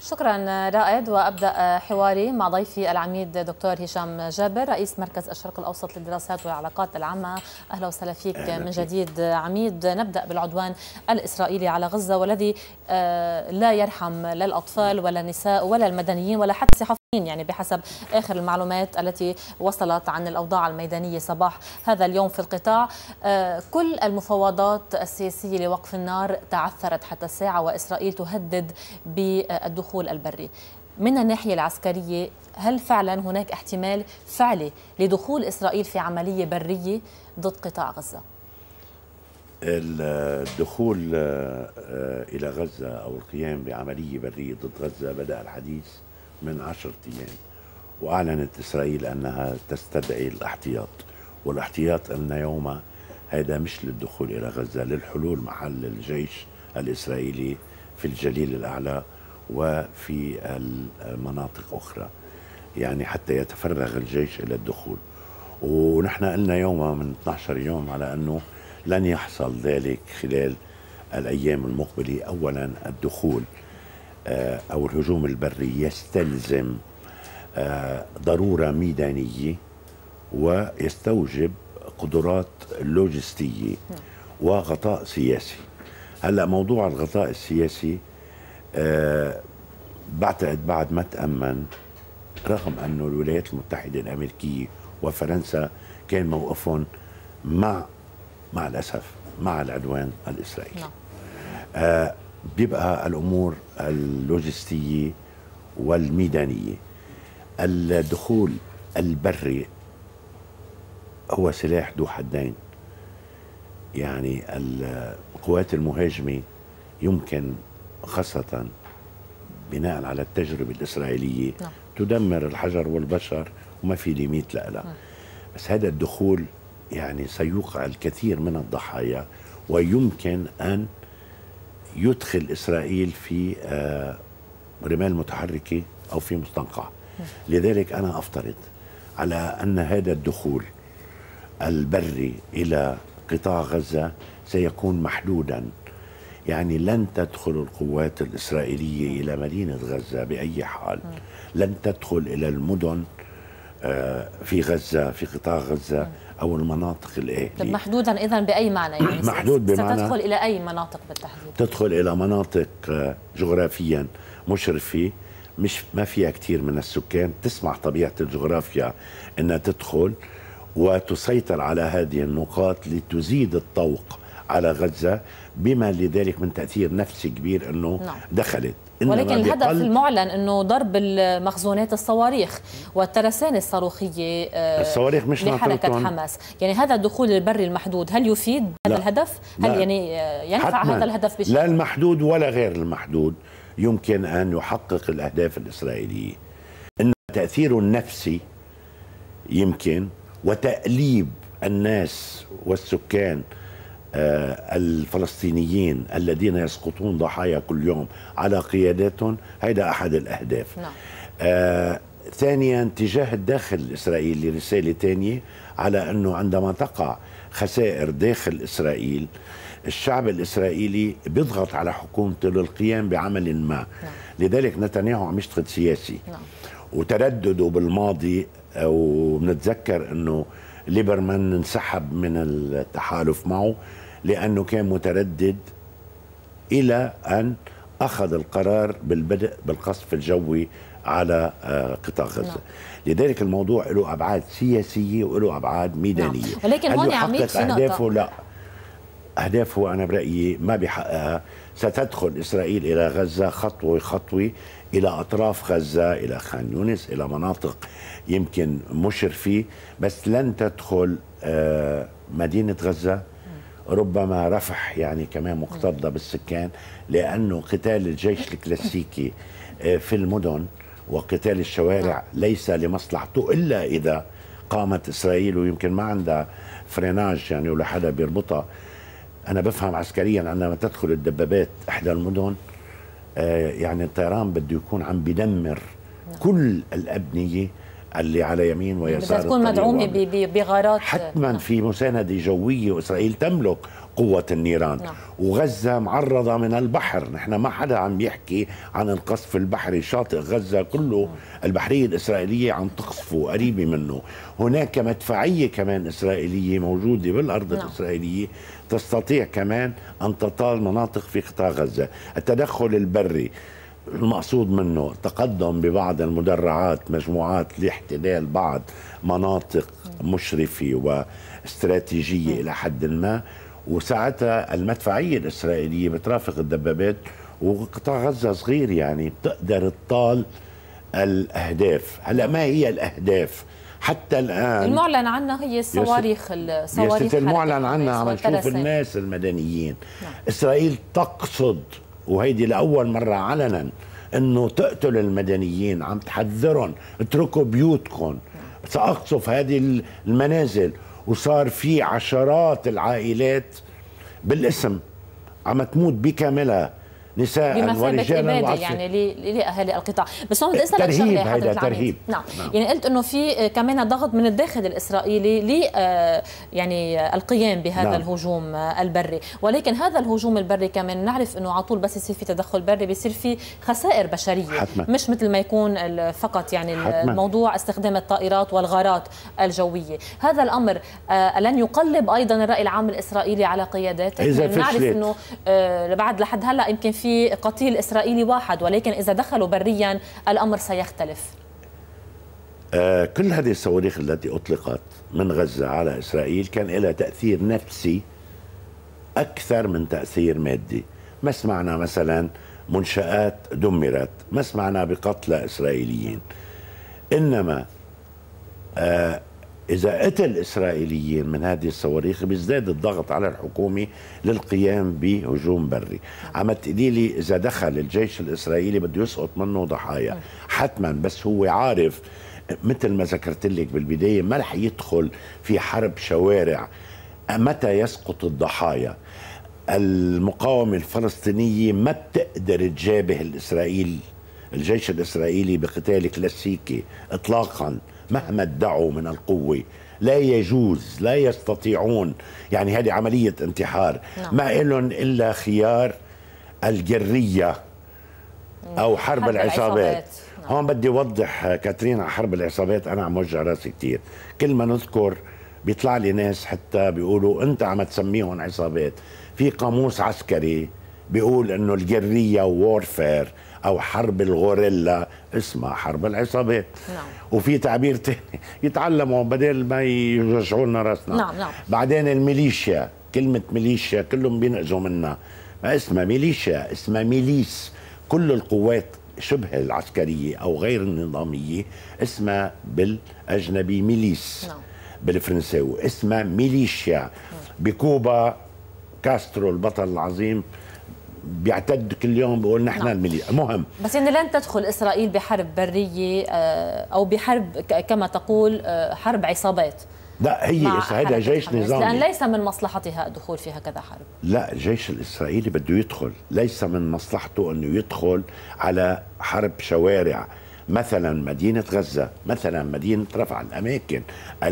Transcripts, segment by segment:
شكرا رائد. وأبدأ حواري مع ضيفي العميد دكتور هشام جابر رئيس مركز الشرق الأوسط للدراسات والعلاقات العامة. أهلا وسهلا فيك من جديد عميد. نبدأ بالعدوان الإسرائيلي على غزة والذي لا يرحم لا الأطفال ولا النساء ولا المدنيين ولا حتى الصحفيين، يعني بحسب آخر المعلومات التي وصلت عن الأوضاع الميدانية صباح هذا اليوم في القطاع. كل المفاوضات السياسية لوقف النار تعثرت حتى الساعة، وإسرائيل تهدد بالدخول البري. من الناحية العسكرية، هل فعلا هناك احتمال فعلي لدخول إسرائيل في عملية برية ضد قطاع غزة؟ الدخول إلى غزة أو القيام بعملية برية ضد غزة بدأ الحديث من 10 أيام، وأعلنت إسرائيل أنها تستدعي الاحتياط، والاحتياط أن يوم هذا مش للدخول إلى غزة، للحلول محل الجيش الإسرائيلي في الجليل الأعلى وفي المناطق أخرى، يعني حتى يتفرغ الجيش إلى الدخول. ونحن قلنا يوم من 12 يوم على أنه لن يحصل ذلك خلال الأيام المقبلة. أولا الدخول أو الهجوم البري يستلزم ضرورة ميدانية ويستوجب قدرات لوجستية وغطاء سياسي. هلأ موضوع الغطاء السياسي بعتقد بعد ما تأمن، رغم أنه الولايات المتحدة الأمريكية وفرنسا كان موقفهم مع الأسف مع العدوان الإسرائيلي. بيبقى الأمور اللوجستية والميدانية. الدخول البري هو سلاح ذو حدين، يعني القوات المهاجمة يمكن خاصة بناء على التجربة الإسرائيلية تدمر الحجر والبشر وما في ليميت لها، بس هذا الدخول يعني سيوقع الكثير من الضحايا، ويمكن أن يدخل إسرائيل في رمال متحركة أو في مستنقع. لذلك أنا أفترض على أن هذا الدخول البري إلى قطاع غزة سيكون محدودا، يعني لن تدخل القوات الإسرائيلية إلى مدينة غزة بأي حال، لن تدخل إلى المدن في غزة في قطاع غزة أو المناطق الآهلية. محدودا إذن بأي معنى؟ يعني محدود بمعنى ستدخل إلى أي مناطق بالتحديد؟ تدخل إلى مناطق جغرافيا مشرفة مش ما فيها كثير من السكان، تسمح طبيعة الجغرافيا أنها تدخل وتسيطر على هذه النقاط لتزيد الطوق على غزة، بما لذلك من تأثير نفسي كبير أنه دخلت. ولكن الهدف المعلن أنه ضرب المخزونات الصواريخ والترسانة الصاروخية الصواريخ مش لحركة حماس، يعني هذا الدخول البري المحدود هل يفيد هذا الهدف؟ هل يعني ينفع هذا الهدف بشيء؟ لا المحدود ولا غير المحدود يمكن أن يحقق الأهداف الإسرائيلية. إن تأثيره النفسي يمكن، وتأليب الناس والسكان الفلسطينيين الذين يسقطون ضحايا كل يوم على قياداتهم، هذا أحد الأهداف. ثانيا تجاه الداخل الإسرائيلي رسالة ثانية على أنه عندما تقع خسائر داخل إسرائيل الشعب الإسرائيلي بيضغط على حكومته للقيام بعمل ما. لذلك نتنياهو عم يشتغل سياسي وتردده بالماضي، وبنتذكر أنه ليبرمان انسحب من التحالف معه لأنه كان متردد، إلى أن أخذ القرار بالبدء بالقصف الجوي على قطاع غزة. لذلك الموضوع له أبعاد سياسية وله أبعاد ميدانية. ولكن هون عميد في أهدافه لا، أهدافه أنا برأيي ما بيحققها. ستدخل إسرائيل إلى غزة خطوة خطوة إلى أطراف غزة، إلى خان يونس، إلى مناطق يمكن مشرفة، بس لن تدخل مدينة غزة. ربما رفح يعني كمان مكتظة بالسكان، لأنه قتال الجيش الكلاسيكي في المدن وقتال الشوارع ليس لمصلحته إلا إذا قامت إسرائيل، ويمكن ما عندها فريناج يعني ولا حدا بيربطها. أنا بفهم عسكريا عندما تدخل الدبابات إحدى المدن يعني الطيران بده يكون عم بدمر كل الأبنية اللي على يمين ويسار بدها تكون مدعومة بغارات. حتما في مساندة جوية، وإسرائيل تملك قوة النيران. وغزة معرضة من البحر، نحن ما حدا عم بيحكي عن القصف البحري، شاطئ غزة كله البحرية الإسرائيلية عم تقصفه قريبة منه. هناك مدفعية كمان إسرائيلية موجودة بالأرض الإسرائيلية تستطيع كمان أن تطال مناطق في قطاع غزة. التدخل البري المقصود منه تقدم ببعض المدرعات، مجموعات لاحتلال بعض مناطق مشرفة واستراتيجية إلى حد ما، وساعتها المدفعية الإسرائيلية بترافق الدبابات، وقطاع غزة صغير يعني بتقدر تطال الأهداف. هلا ما هي الأهداف حتى الآن؟ المعلن عنها هي الصواريخ. المعلن عنها عم نشوف الناس المدنيين. إسرائيل تقصد، وهيدي لأول مرة علنا، انه تقتل المدنيين، عم تحذرهم اتركوا بيوتكم، سأقصف هذه المنازل. وصار في عشرات العائلات بالاسم عم تموت بكاملها، نساء ورجالا، يعني لأهالي القطاع. بس هون بدي اسالك شغله هذا ترهيب. نعم. يعني قلت انه في كمان ضغط من الداخل الاسرائيلي ل يعني القيام بهذا الهجوم البري، ولكن هذا الهجوم البري كمان نعرف انه على طول بس يصير في تدخل بري بيصير في خسائر بشريه، مش مثل ما يكون فقط يعني الموضوع استخدام الطائرات والغارات الجويه. هذا الامر لن يقلب ايضا الراي العام الاسرائيلي على قياداته؟ نعرف انه بعد لحد هلا يمكن في قتيل إسرائيلي واحد، ولكن إذا دخلوا بريا الأمر سيختلف. كل هذه الصواريخ التي أطلقت من غزة على إسرائيل كان لها تأثير نفسي أكثر من تأثير مادي. ما سمعنا مثلا منشآت دمرت، ما سمعنا بقتلى إسرائيليين، إنما إذا قتل إسرائيليين من هذه الصواريخ بيزداد الضغط على الحكومة للقيام بهجوم بري. عم تقولي لي إذا دخل الجيش الإسرائيلي بده يسقط منه ضحايا، حتما، بس هو عارف مثل ما ذكرت لك بالبداية ما رح يدخل في حرب شوارع. متى يسقط الضحايا؟ المقاومة الفلسطينية ما بتقدر تجابه الجيش الإسرائيلي بقتال كلاسيكي إطلاقا، مهما ادعوا من القوة لا يجوز، لا يستطيعون. يعني هذه عملية انتحار. ما لهم إلا خيار الجرية أو حرب العصابات. هون بدي أوضح كاترين على حرب العصابات. أنا عم وجع راسي كتير، كل ما نذكر بيطلع لي ناس حتى بيقولوا أنت عم تسميهم عصابات. في قاموس عسكري بيقول إنه الجرية وورفير أو حرب الغوريلا اسمها حرب العصابات. وفي تعبير تاني يتعلموا بدل ما يرجعوا لنا راسنا. بعدين الميليشيا، كلمة ميليشيا كلهم بينقذوا منها، ما اسمها ميليشيا، اسمها ميليس. كل القوات شبه العسكرية أو غير النظامية اسمها بالأجنبي ميليس، بالفرنساوي اسمها ميليشيا. بكوبا كاسترو البطل العظيم بيعتد كل يوم بيقول نحن الميليشيا. المهم بس يعني لن تدخل إسرائيل بحرب برية أو بحرب كما تقول حرب عصابات. لا، هي هذا جيش نظامي، لأن ليس من مصلحتها الدخول في هكذا حرب. لا، الجيش الإسرائيلي بده يدخل، ليس من مصلحته أنه يدخل على حرب شوارع. مثلا مدينة غزة، مثلا مدينة رفح، الأماكن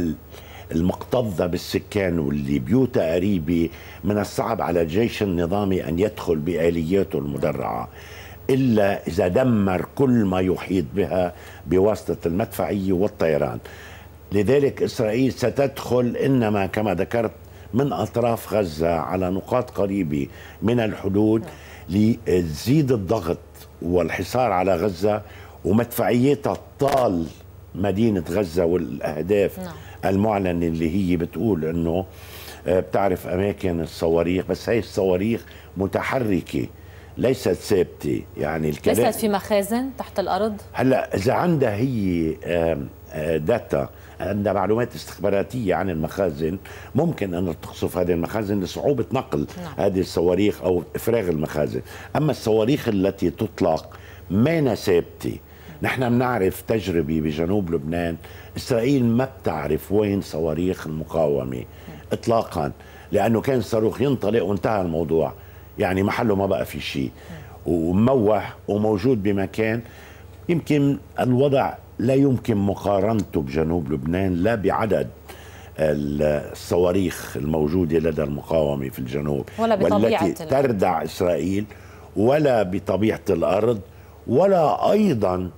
المكتظة بالسكان واللي بيوتها قريبة، من الصعب على الجيش النظامي أن يدخل بآلياته المدرعة إلا إذا دمر كل ما يحيط بها بواسطة المدفعية والطيران. لذلك إسرائيل ستدخل إنما كما ذكرت من أطراف غزة على نقاط قريبة من الحدود لتزيد الضغط والحصار على غزة، ومدفعيتها طال مدينة غزة والأهداف المعلنة اللي هي بتقول إنه بتعرف أماكن الصواريخ، بس هي الصواريخ متحركة ليست ثابتة، يعني ليست في مخازن تحت الأرض. هلا إذا عندها هي داتا، عندها معلومات استخباراتية عن المخازن، ممكن أن تقصف هذه المخازن لصعوبة نقل هذه الصواريخ أو إفراغ المخازن. أما الصواريخ التي تطلق ما ثابتة. نحن بنعرف تجربة بجنوب لبنان، إسرائيل ما بتعرف وين صواريخ المقاومة إطلاقا، لأنه كان الصاروخ ينطلق وانتهى الموضوع، يعني محله ما بقى في شيء، وموح وموجود بمكان يمكن الوضع لا يمكن مقارنته بجنوب لبنان، لا بعدد الصواريخ الموجودة لدى المقاومة في الجنوب ولا بطبيعة والتي تردع إسرائيل، ولا بطبيعة الأرض، ولا أيضا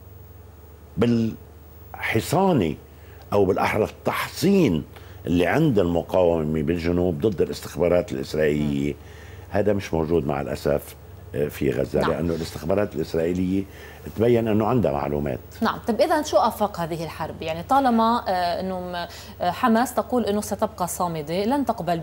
بالحصانة أو بالأحرى التحصين اللي عند المقاومة بالجنوب ضد الاستخبارات الإسرائيلية. هذا مش موجود مع الأسف في غزة. نعم. لأنه الاستخبارات الإسرائيلية تبين أنه عندها معلومات. نعم. طيب إذا شو آفاق هذه الحرب؟ يعني طالما أنه حماس تقول أنه ستبقى صامدة، لن تقبل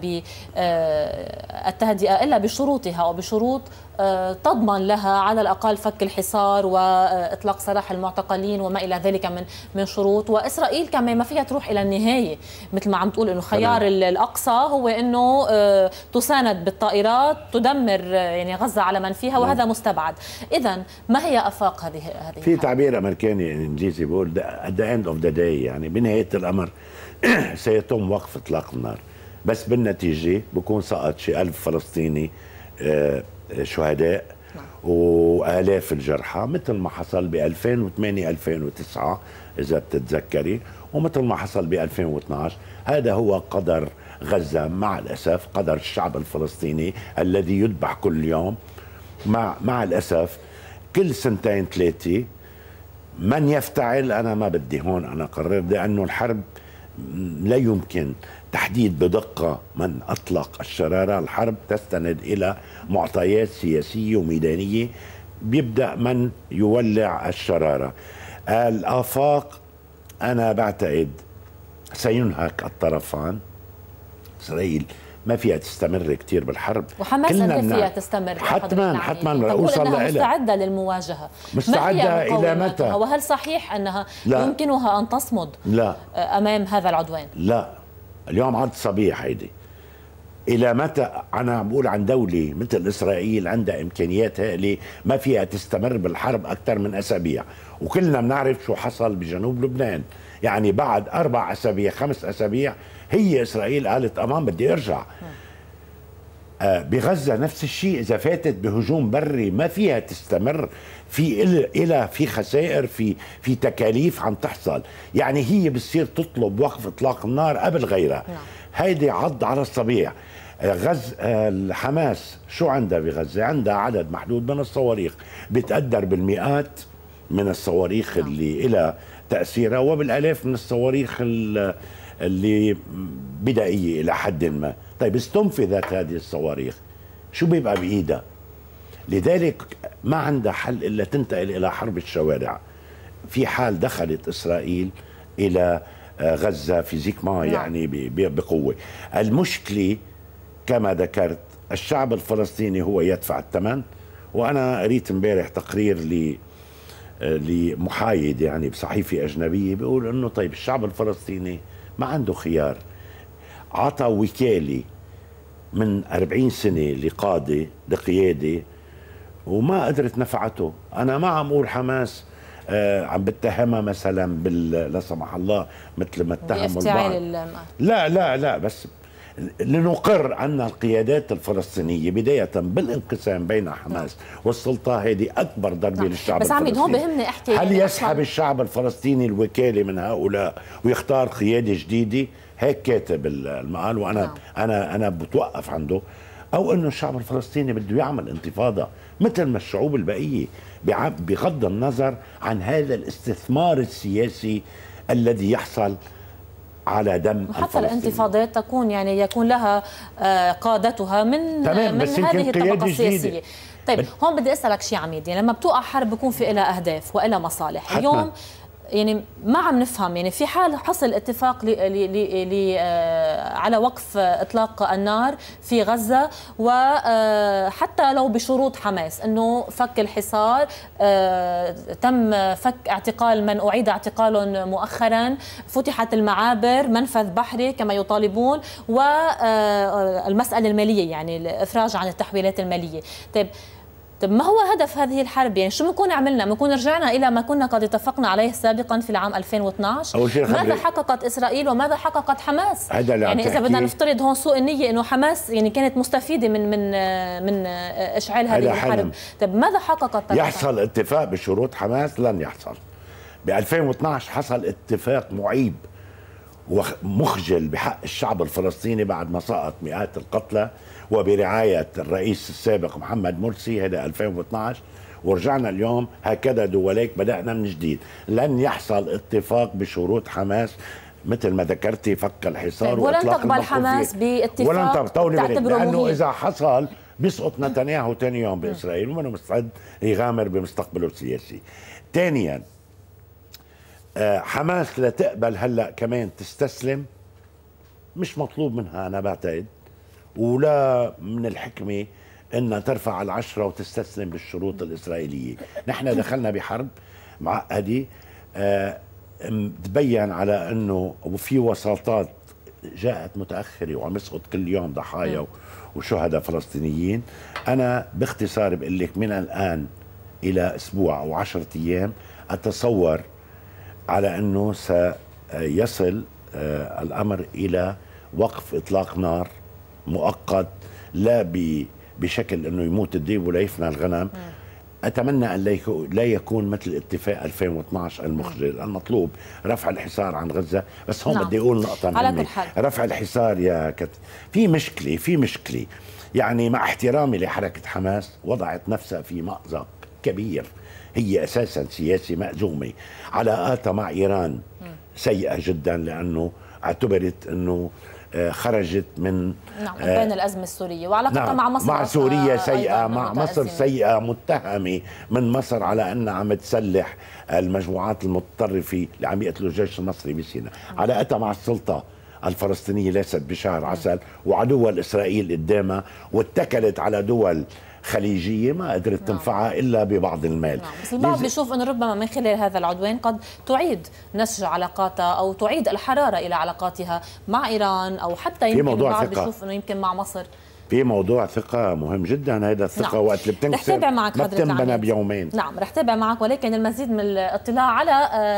بالتهدئة إلا بشروطها أو بشروط تضمن لها على الأقل فك الحصار وإطلاق سراح المعتقلين وما إلى ذلك من شروط. وإسرائيل كمان ما فيها تروح إلى النهاية، مثل ما عم تقول أنه خيار الأقصى هو أنه تساند بالطائرات تدمر يعني غزة على من فيها، وهذا مستبعد. إذن ما هي آفاق هذه في تعبير أمريكاني إنجليزي بيقول at the end of the day، يعني بنهاية الأمر سيتم وقف إطلاق النار، بس بالنتيجة بكون سقط شي 1000 فلسطيني شهداء وآلاف الجرحى، مثل ما حصل ب 2008 2009 إذا بتتذكري، ومثل ما حصل ب 2012. هذا هو قدر غزة مع الأسف، قدر الشعب الفلسطيني الذي يذبح كل يوم. مع الأسف كل سنتين ثلاثة من يفتعل. أنا ما بدي هون أنا أقرر، لأنه الحرب لا يمكن تحديد بدقة من أطلق الشرارة. الحرب تستند إلى معطيات سياسية وميدانية، بيبدأ من يولع الشرارة. الآفاق أنا بعتقد سينهك الطرفان. إسرائيل ما فيها تستمر كتير بالحرب، وحماس قد فيها تستمر؟ حتما أوصل إنها مستعدة للمواجهة. مستعدة إلى متى؟ وهل صحيح أنها لا. يمكنها أن تصمد لا. أمام هذا العدوان؟ لا، اليوم عد صبيح هيدي. إلى متى؟ أنا بقول عن دولة مثل إسرائيل عندها إمكانيات هائلة ما فيها تستمر بالحرب أكثر من أسابيع، وكلنا بنعرف شو حصل بجنوب لبنان. يعني بعد 4 أسابيع 5 أسابيع هي إسرائيل قالت أمام بدي أرجع. بغزة نفس الشيء، إذا فاتت بهجوم بري ما فيها تستمر، في خسائر، في تكاليف عم تحصل. يعني هي بتصير تطلب وقف إطلاق النار قبل غيرها. هيدي عض على الصبيع. حماس شو عندها بغزة؟ عندها عدد محدود من الصواريخ بتقدر بالمئات من الصواريخ اللي إلى تأثيرها، وبالآلاف من الصواريخ اللي بدائية إلى حد ما. طيب استنفذت هذه الصواريخ شو بيبقى بإيدها؟ لذلك ما عندها حل إلا تنتقل إلى حرب الشوارع. في حال دخلت إسرائيل إلى غزة فيزيكما يعني بقوة. المشكلة كما ذكرت الشعب الفلسطيني هو يدفع الثمن. وأنا قريت امبارح تقرير لمحايد يعني بصحيفة أجنبية بيقول إنه طيب الشعب الفلسطيني ما عنده خيار، عطى وكالة من 40 سنة لقيادة وما قدرت نفعته. أنا ما عم أقول حماس عم بتهمها مثلا لا سمح الله مثل ما اتهموا البعض. لا بس لنقر أن القيادات الفلسطينية بداية بالانقسام بين حماس والسلطة هذه أكبر ضربة للشعب بس الفلسطيني. بس عميد هون بهمني أحكي، هل يسحب الشعب الفلسطيني الوكالة من هؤلاء ويختار قيادة جديدة؟ هيك كاتب المقال، وأنا أنا بتوقف عنده. أو أنه الشعب الفلسطيني بده يعمل انتفاضة مثل ما الشعوب البقية، بغض النظر عن هذا الاستثمار السياسي الذي يحصل على دم حتى الانتفاضات تكون يعني يكون لها قادتها من هذه الطبقة السياسية. طيب هون بدي أسألك شيء عميد، يعني لما بتوقع حرب بيكون في لها أهداف وإلها مصالح. اليوم يعني ما عم نفهم، يعني في حال حصل اتفاق على وقف اطلاق النار في غزه، وحتى لو بشروط حماس انه فك الحصار، تم فك اعتقال من اعيد اعتقالهم مؤخرا، فتحت المعابر، منفذ بحري كما يطالبون، والمساله الماليه يعني الافراج عن التحويلات الماليه. طيب طب ما هو هدف هذه الحرب؟ يعني شو بنكون عملنا؟ بنكون رجعنا إلى ما كنا قد اتفقنا عليه سابقا في العام 2012؟ أول شيء ماذا حققت إسرائيل وماذا حققت حماس؟ يعني إذا بدنا نفترض هون سوء النية إنه حماس يعني كانت مستفيدة من إشعال هذه الحرب، طب ماذا حققت؟ يحصل اتفاق بشروط حماس؟ لن يحصل. ب 2012 حصل اتفاق معيب ومخجل بحق الشعب الفلسطيني بعد ما سقط مئات القتلى وبرعاية الرئيس السابق محمد مرسي، هذا 2012. ورجعنا اليوم هكذا دوليك بدأنا من جديد. لن يحصل اتفاق بشروط حماس مثل ما ذكرتي، فك الحصار ولن تقبل حماس باتفاق ولن تعتبره لأنه إذا حصل بيسقط نتنياهو ثاني يوم بإسرائيل ومنه مستعد يغامر بمستقبله السياسي. ثانيا حماس لا تقبل هلا كمان تستسلم، مش مطلوب منها أنا بعتقد، ولا من الحكمة أنها ترفع العشرة وتستسلم للشروط الإسرائيلية. نحن دخلنا بحرب معقدة، تبين على أنه وفي وساطات جاءت متأخرة وعم يسقط كل يوم ضحايا وشهداء فلسطينيين. أنا باختصار بقول لك من الآن إلى أسبوع أو 10 أيام أتصور على أنه سيصل الأمر إلى وقف إطلاق نار مؤقت، لا بشكل أنه يموت الديب ولا يفنى الغنم. أتمنى أن لا يكون مثل اتفاق 2012 المخجل. المطلوب رفع الحصار عن غزة. بس هون بدي أقول نقطة مهمة. رفع الحصار يا في مشكلة يعني مع احترامي لحركة حماس وضعت نفسها في مأزق كبير. هي أساسا سياسي مأزومة. علاقاتها مع إيران سيئة جدا لأنه اعتبرت أنه خرجت من بين الأزمة السورية، وعلاقتها مع مصر مع سوريا سيئة، مع مصر سيئة، متهمة من مصر على أنها عم تسلح المجموعات المتطرفة اللي عم يقتلوا الجيش المصري بسيناء. علاقتها مع السلطة الفلسطينية ليست بشهر عسل، وعدوها الإسرائيل قدامها، واتكلت على دول خليجية ما قدرت تنفعها إلا ببعض المال. بس البعض بيشوف أنه ربما من خلال هذا العدوان قد تعيد نسج علاقاتها أو تعيد الحرارة إلى علاقاتها مع إيران، أو حتى يمكن البعض بيشوف أنه يمكن مع مصر. في موضوع ثقة مهم جدا. هذا الثقة وقت اللي بتنكسر ما بتنبنى بيومين. نعم رح تابع معك، ولكن المزيد من الاطلاع على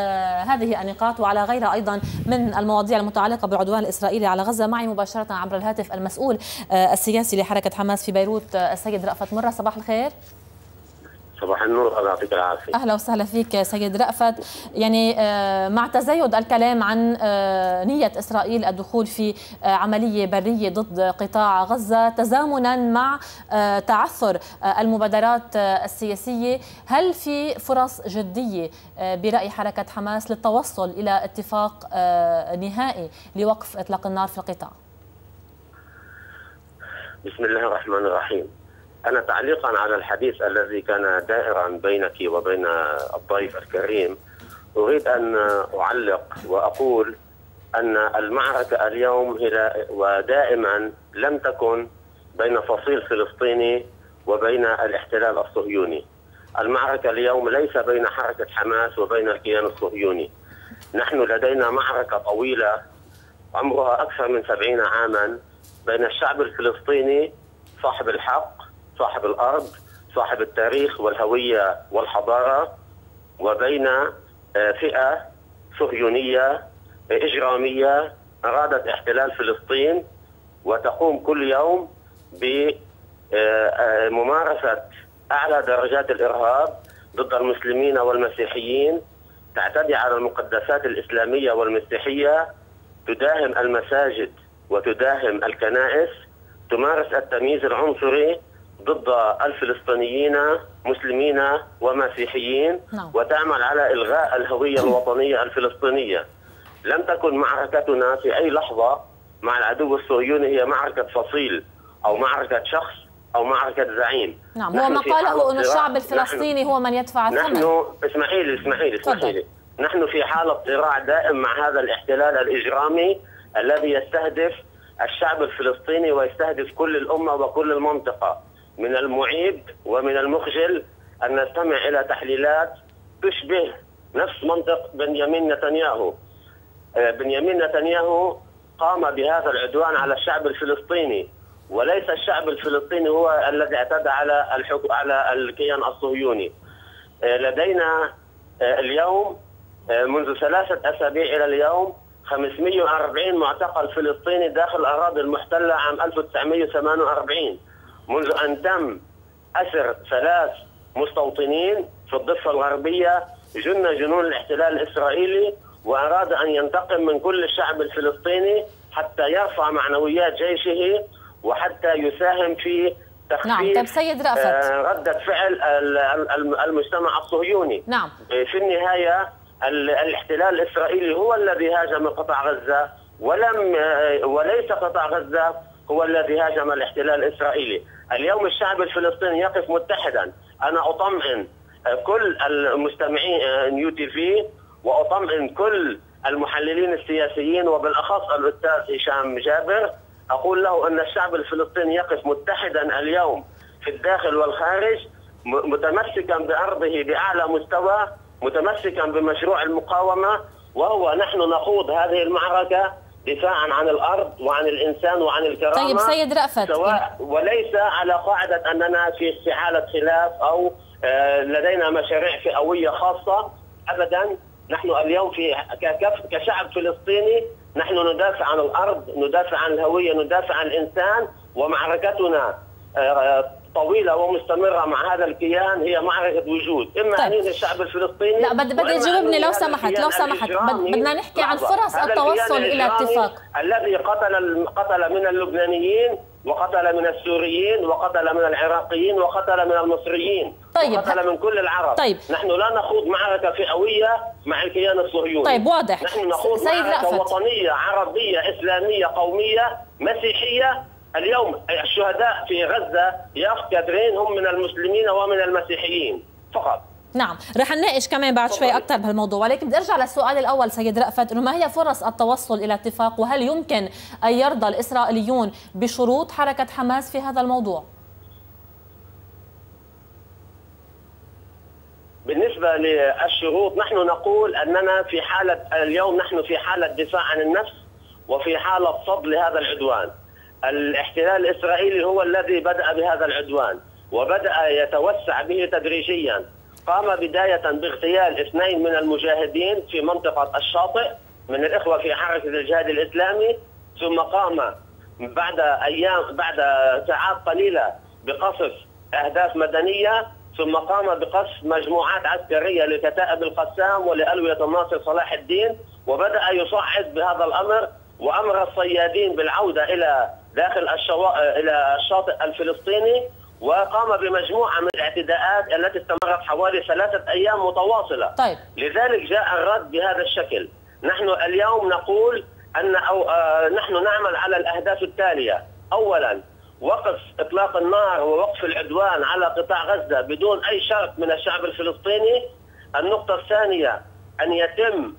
هذه النقاط وعلى غيرها أيضا من المواضيع المتعلقة بالعدوان الإسرائيلي على غزة معي مباشرة عبر الهاتف المسؤول السياسي لحركة حماس في بيروت السيد رأفت مرة. صباح الخير. صباح النور، الله يعطيك العافية. أهلا وسهلا فيك سيد رأفت. يعني مع تزايد الكلام عن نية إسرائيل الدخول في عملية برية ضد قطاع غزة تزامنا مع تعثر المبادرات السياسية، هل في فرص جدية برأي حركة حماس للتوصل إلى اتفاق نهائي لوقف إطلاق النار في القطاع؟ بسم الله الرحمن الرحيم. أنا تعليقا على الحديث الذي كان دائرا بينك وبين الضيف الكريم، أريد أن أعلق وأقول أن المعركة اليوم هي ودائما لم تكن بين فصيل فلسطيني وبين الاحتلال الصهيوني. المعركة اليوم ليس بين حركة حماس وبين الكيان الصهيوني. نحن لدينا معركة طويلة عمرها أكثر من 70 عاما بين الشعب الفلسطيني صاحب الحق، صاحب الأرض، صاحب التاريخ والهوية والحضارة، وبين فئة صهيونية إجرامية أرادت احتلال فلسطين وتقوم كل يوم بممارسة أعلى درجات الإرهاب ضد المسلمين والمسيحيين، تعتدي على المقدسات الإسلامية والمسيحية، تداهم المساجد وتداهم الكنائس، تمارس التمييز العنصري ضد الفلسطينيين مسلمين ومسيحيين، وتعمل على إلغاء الهوية الوطنية الفلسطينية. لم تكن معركتنا في أي لحظة مع العدو الصهيوني هي معركة فصيل أو معركة شخص أو معركة زعيم. نعم، هو ما قاله أن الشعب الفلسطيني هو من يدفع الثمن. اسمحي لي. نحن في حالة صراع دائم مع هذا الاحتلال الإجرامي الذي يستهدف الشعب الفلسطيني ويستهدف كل الأمة وكل المنطقة. من المعيب ومن المخجل أن نستمع إلى تحليلات تشبه نفس منطق بنيامين نتنياهو. بنيامين نتنياهو قام بهذا العدوان على الشعب الفلسطيني وليس الشعب الفلسطيني هو الذي اعتدى على الكيان الصهيوني. لدينا اليوم منذ 3 أسابيع إلى اليوم 540 معتقل فلسطيني داخل الأراضي المحتلة عام 1948، منذ أن تم أسر 3 مستوطنين في الضفة الغربية جنون الاحتلال الإسرائيلي، وأراد أن ينتقم من كل الشعب الفلسطيني حتى يرفع معنويات جيشه وحتى يساهم في نعم. طيب سيد رأفت، ردة فعل المجتمع الصهيوني. نعم. في النهاية الاحتلال الإسرائيلي هو الذي هاجم قطاع غزة، وليس قطاع غزة هو الذي هاجم الاحتلال الإسرائيلي. اليوم الشعب الفلسطيني يقف متحدا. أنا أطمئن كل المستمعين نيو تي في، وأطمئن كل المحللين السياسيين، وبالأخص الأستاذ هشام جابر، أقول له أن الشعب الفلسطيني يقف متحدا اليوم في الداخل والخارج، متمسكا بأرضه بأعلى مستوى، متمسكا بمشروع المقاومة، وهو نحن نخوض هذه المعركة دفاعا عن الأرض وعن الإنسان وعن الكرامة. طيب سيد رأفت، وليس على قاعدة أننا في حالة خلاف أو لدينا مشاريع فئوية خاصة، أبدا. نحن اليوم كشعب فلسطيني نحن ندافع عن الأرض، ندافع عن الهوية، ندافع عن الإنسان، ومعركتنا طويلة ومستمرة مع هذا الكيان هي معركة وجود. إما أن ينهي الشعب الفلسطيني. لا بدي تجاوبني لو سمحت، بدنا نحكي عن فرص التوصل إلى اتفاق. الذي قتل من اللبنانيين، وقتل من السوريين، وقتل من العراقيين، وقتل من المصريين، طيب. وقتل من كل العرب. طيب. نحن لا نخوض معركة فئوية مع الكيان الصهيوني. طيب واضح. نحن نخوض معركة وطنية عربية إسلامية قومية مسيحية. اليوم الشهداء في غزة يا أخ كادرين هم من المسلمين ومن المسيحيين فقط. نعم، رح نناقش كمان بعد شوي أكثر بهالموضوع، ولكن بدي أرجع للسؤال الأول سيد رأفت، إنه ما هي فرص التوصل إلى اتفاق، وهل يمكن أن يرضى الإسرائيليون بشروط حركة حماس في هذا الموضوع؟ بالنسبة للشروط نحن نقول أننا في حالة اليوم نحن في حالة دفاع عن النفس وفي حالة صد لهذا العدوان. الاحتلال الإسرائيلي هو الذي بدأ بهذا العدوان وبدأ يتوسع به تدريجيا. قام بداية باغتيال 2 من المجاهدين في منطقة الشاطئ من الإخوة في حركة الجهاد الإسلامي، ثم قام بعد ساعات قليلة بقصف أهداف مدنية، ثم قام بقصف مجموعات عسكرية لكتائب القسام ولألوية الناصر صلاح الدين، وبدأ يصعد بهذا الأمر، وأمر الصيادين بالعودة إلى داخل إلى الشاطئ الفلسطيني، وقام بمجموعة من الاعتداءات التي استمرت حوالي 3 أيام متواصلة. طيب. لذلك جاء الرد بهذا الشكل. نحن اليوم نقول أن نحن نعمل على الأهداف التالية: أولا وقف إطلاق النار ووقف العدوان على قطاع غزة بدون أي شرط من الشعب الفلسطيني. النقطة الثانية أن يتم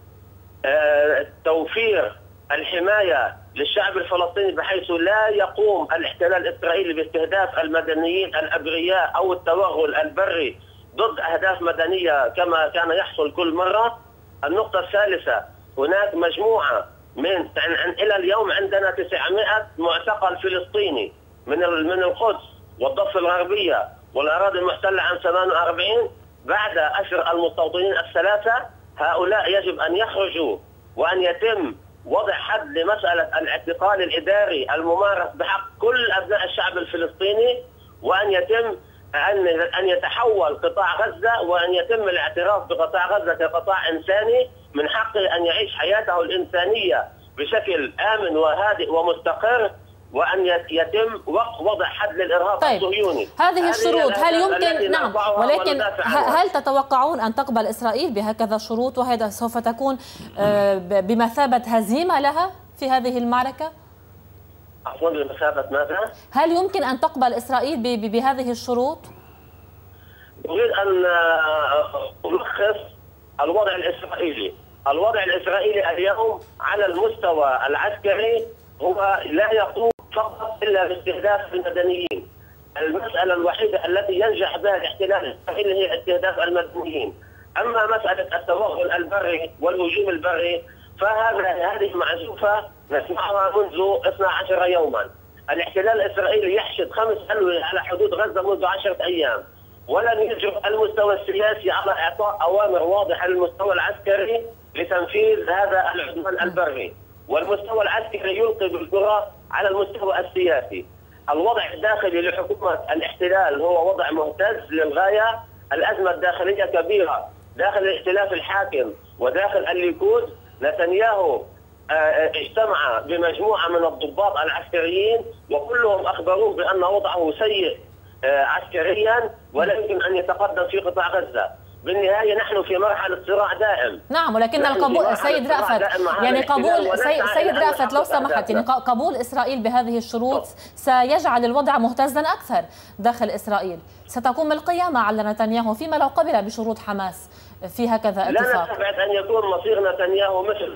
توفير الحماية للشعب الفلسطيني بحيث لا يقوم الاحتلال الإسرائيلي باستهداف المدنيين الأبرياء أو التوغل البري ضد أهداف مدنية كما كان يحصل كل مرة. النقطة الثالثة هناك مجموعة إلى اليوم عندنا 900 معتقل فلسطيني من القدس والضفة الغربية والأراضي المحتلة عام 48 بعد أسر المستوطنين الثلاثة. هؤلاء يجب أن يخرجوا وأن يتم وضع حد لمسألة الاعتقال الإداري الممارس بحق كل أبناء الشعب الفلسطيني، وأن يتم أن يتحول قطاع غزة وأن يتم الاعتراف بقطاع غزة كقطاع إنساني من حقه أن يعيش حياته الإنسانية بشكل آمن وهادئ ومستقر، وأن يتم وضع حد للإرهاب الصهيوني. هذه الشروط هل يمكن؟ نعم، ولكن هل تتوقعون أن تقبل إسرائيل بهكذا شروط وهذا سوف تكون بمثابة هزيمة لها في هذه المعركة؟ عفوا، بمثابة ماذا؟ هل يمكن أن تقبل إسرائيل بهذه الشروط؟ أريد أن ألخص الوضع الإسرائيلي. الوضع الإسرائيلي اليوم على المستوى العسكري هو لا يقوم فقط إلا باستهداف المدنيين. المسألة الوحيدة التي ينجح بها الاحتلال الإسرائيلي هي استهداف المدنيين. أما مسألة التوغل البري والهجوم البري فهذه معزوفة نسمعها منذ 12 يوما. الاحتلال الإسرائيلي يحشد 5 ألوية على حدود غزة منذ 10 أيام، ولن يجرؤ المستوى السياسي على إعطاء أوامر واضحة للمستوى العسكري لتنفيذ هذا العدوان البري، والمستوى العسكري يلقي بالكرة على المستوى السياسي. الوضع الداخلي لحكومة الاحتلال هو وضع مهتز للغاية، الأزمة الداخلية كبيرة داخل الائتلاف الحاكم وداخل الليكود. نتنياهو اجتمع بمجموعة من الضباط العسكريين وكلهم أخبروه بأن وضعه سيء عسكريا ولا يمكن أن يتقدم في قطاع غزة. بالنهاية نحن في مرحلة صراع دائم. نعم، ولكن القبول سيد رأفت، يعني قبول سيد رأفت لو سمحت، يعني قبول إسرائيل بهذه الشروط سيجعل الوضع مهتزا أكثر داخل إسرائيل. ستقوم القيامة على نتنياهو فيما لو قبل بشروط حماس في هكذا اتفاق. لا نستبعد أن يكون مصير نتنياهو مثل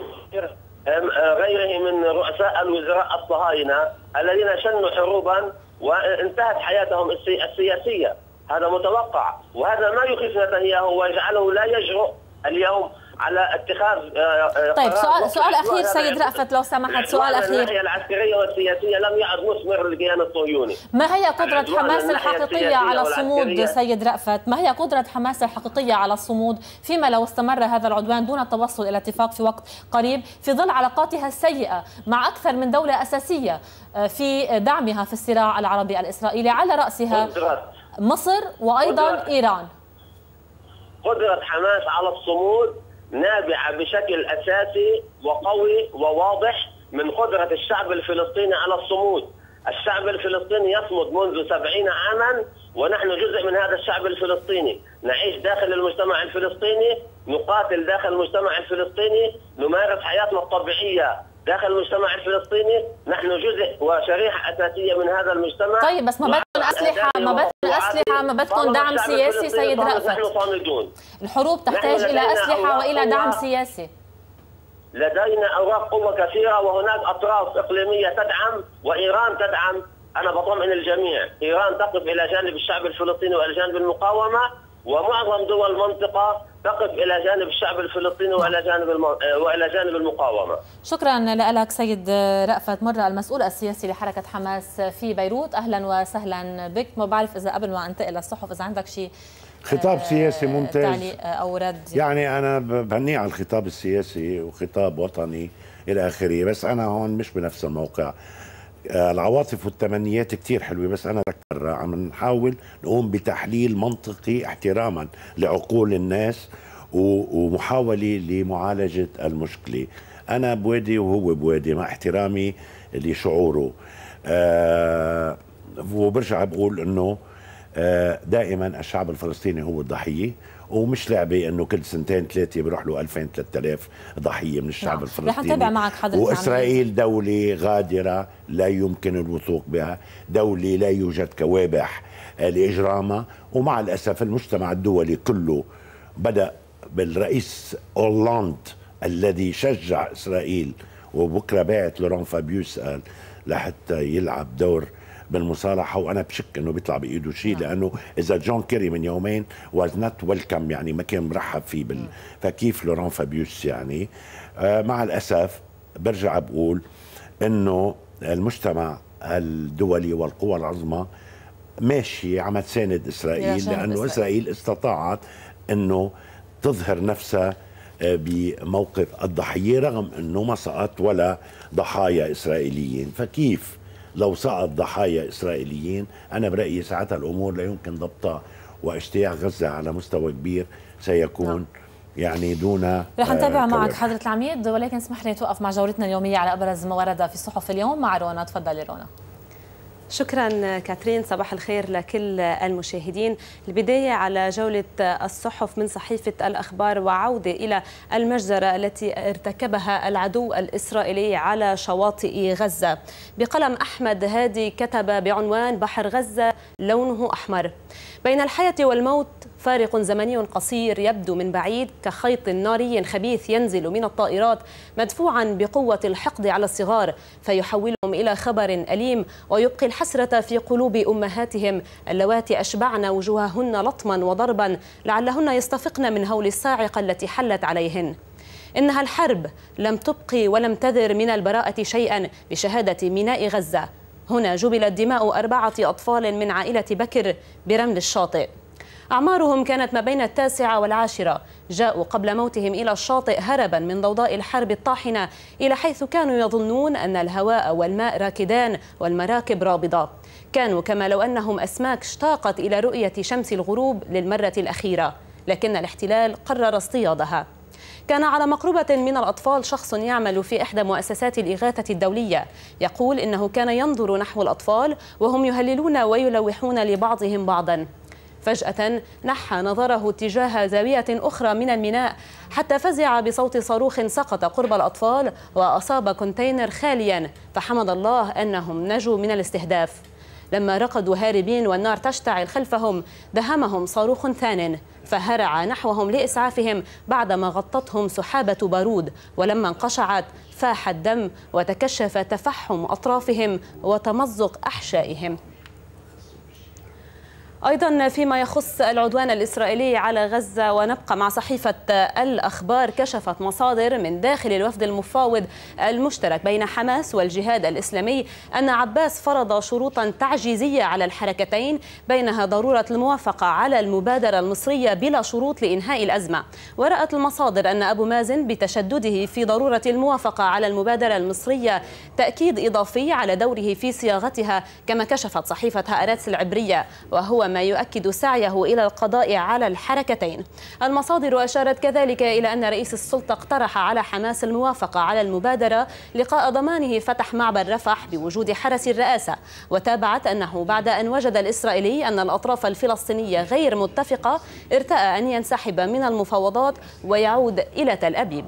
غيره من رؤساء الوزراء الصهاينة الذين شنوا حروبا وانتهت حياتهم السياسية. هذا متوقع، وهذا ما يخيف نتنياهو ويجعله لا يجرؤ اليوم على اتخاذ طيب سؤال أخير سيد رأفت لو سمحت، سؤال أخير. الناحية العسكرية والسياسية لم يعد مثمر للكيان الصهيوني. ما هي قدرة حماس الحقيقية على الصمود سيد رأفت؟ ما هي قدرة حماس الحقيقية على الصمود فيما لو استمر هذا العدوان دون التوصل إلى اتفاق في وقت قريب في ظل علاقاتها السيئة مع أكثر من دولة أساسية في دعمها في الصراع العربي الإسرائيلي على رأسها مصر وأيضا إيران؟ قدرة حماس على الصمود نابعة بشكل أساسي وقوي وواضح من قدرة الشعب الفلسطيني على الصمود. الشعب الفلسطيني يصمد منذ 70 عاما ونحن جزء من هذا الشعب الفلسطيني، نعيش داخل المجتمع الفلسطيني، نقاتل داخل المجتمع الفلسطيني، نمارس حياتنا الطبيعية داخل المجتمع الفلسطيني، نحن جزء وشريحة أساسية من هذا المجتمع. طيب بس ما بدكم أسلحة، ما بدكم دعم سياسي سيد رأفت؟ نحن صامدون. الحروب تحتاج إلى أسلحة وإلى دعم سياسي. لدينا أوراق قوة كثيرة وهناك أطراف إقليمية تدعم وإيران تدعم. أنا بطمئن الجميع، إيران تقف إلى جانب الشعب الفلسطيني وإلى جانب المقاومة، ومعظم دول المنطقة تقف إلى جانب الشعب الفلسطيني وإلى جانب المقاومة. شكرا لك سيد رأفت مرة المسؤول السياسي لحركة حماس في بيروت. أهلا وسهلا بك. ما بعرف إذا قبل ما أنتقل للصحف إذا عندك شيء خطاب سياسي ممتاز تعليق أو رد. يعني أنا بهنيه على الخطاب السياسي وخطاب وطني إلى آخره، بس أنا هون مش بنفس الموقع. العواطف والتمنيات كتير حلوة، بس أنا أكثر عم نحاول نقوم بتحليل منطقي احتراما لعقول الناس ومحاولة لمعالجة المشكلة. أنا بوادي وهو بوادي مع احترامي لشعوره. وبرجع بقول أنه دائما الشعب الفلسطيني هو الضحية، ومش لعبة انه كل 2-3 بيروح له 2000-3000 ضحية من الشعب الفلسطيني. رح نتابع معك حضرتك. وإسرائيل دولة غادرة لا يمكن الوثوق بها، دولة لا يوجد كوابح لإجرامها، ومع الأسف المجتمع الدولي كله بدأ بالرئيس أولاند الذي شجع إسرائيل، وبكرة بعت لوران فابيوس قال لحتى يلعب دور بالمصالحة، وأنا بشك أنه بيطلع بإيده شيء، لأنه إذا جون كيري من يومين was not welcome يعني ما كان مرحب فيه فكيف لوران فابيوس يعني. مع الأسف برجع بقول أنه المجتمع الدولي والقوى العظمى ماشي عم تساند إسرائيل، لأنه إسرائيل استطاعت أنه تظهر نفسها بموقف الضحية رغم أنه ما سقط ولا ضحايا إسرائيليين. فكيف لو سقط ضحايا إسرائيليين؟ أنا برأيي ساعتها الأمور لا يمكن ضبطها، واجتياح غزة على مستوى كبير سيكون يعني دون رح نتابع معك حضرة العميد، ولكن اسمح لي توقف مع جولتنا اليومية على أبرز ما ورد في الصحف اليوم مع رونا. تفضلي رونا. شكرا كاترين، صباح الخير لكل المشاهدين. البداية على جولة الصحف من صحيفة الأخبار وعودة إلى المجزرة التي ارتكبها العدو الإسرائيلي على شواطئ غزة. بقلم أحمد هادي كتب بعنوان بحر غزة لونه أحمر: بين الحياة والموت فارق زمني قصير يبدو من بعيد كخيط ناري خبيث ينزل من الطائرات مدفوعا بقوة الحقد على الصغار فيحولهم إلى خبر أليم ويبقي الحسرة في قلوب أمهاتهم اللواتي أشبعن وجوههن لطما وضربا لعلهن يستفقن من هول الصاعقة التي حلت عليهن. إنها الحرب لم تبقي ولم تذر من البراءة شيئا بشهادة ميناء غزة. هنا جبلت دماء 4 أطفال من عائلة بكر برمل الشاطئ. أعمارهم كانت ما بين 9 و10. جاءوا قبل موتهم إلى الشاطئ هربا من ضوضاء الحرب الطاحنة، إلى حيث كانوا يظنون أن الهواء والماء راكدان والمراكب رابضة. كانوا كما لو أنهم أسماك اشتاقت إلى رؤية شمس الغروب للمرة الأخيرة، لكن الاحتلال قرر اصطيادها. كان على مقربة من الأطفال شخص يعمل في إحدى مؤسسات الإغاثة الدولية، يقول إنه كان ينظر نحو الأطفال وهم يهللون ويلوحون لبعضهم بعضا. فجأة نحى نظره اتجاه زاوية أخرى من الميناء حتى فزع بصوت صاروخ سقط قرب الأطفال وأصاب كونتينر خاليا، فحمد الله أنهم نجوا من الاستهداف. لما ركضوا هاربين والنار تشتعل خلفهم دهمهم صاروخ ثان، فهرع نحوهم لإسعافهم بعدما غطتهم سحابة بارود، ولما انقشعت فاح الدم وتكشف تفحم أطرافهم وتمزق أحشائهم. أيضا فيما يخص العدوان الإسرائيلي على غزة، ونبقى مع صحيفة الأخبار، كشفت مصادر من داخل الوفد المفاوض المشترك بين حماس والجهاد الإسلامي أن عباس فرض شروطا تعجيزية على الحركتين، بينها ضرورة الموافقة على المبادرة المصرية بلا شروط لإنهاء الأزمة. ورأت المصادر أن أبو مازن بتشدده في ضرورة الموافقة على المبادرة المصرية تأكيد إضافي على دوره في صياغتها، كما كشفت صحيفة هآرتس العبرية، وهو ما يؤكد سعيه إلى القضاء على الحركتين. المصادر أشارت كذلك إلى أن رئيس السلطة اقترح على حماس الموافقة على المبادرة لقاء ضمانه فتح معبر رفح بوجود حرس الرئاسة، وتابعت أنه بعد أن وجد الإسرائيلي أن الأطراف الفلسطينية غير متفقة ارتأى أن ينسحب من المفاوضات ويعود إلى تل أبيب.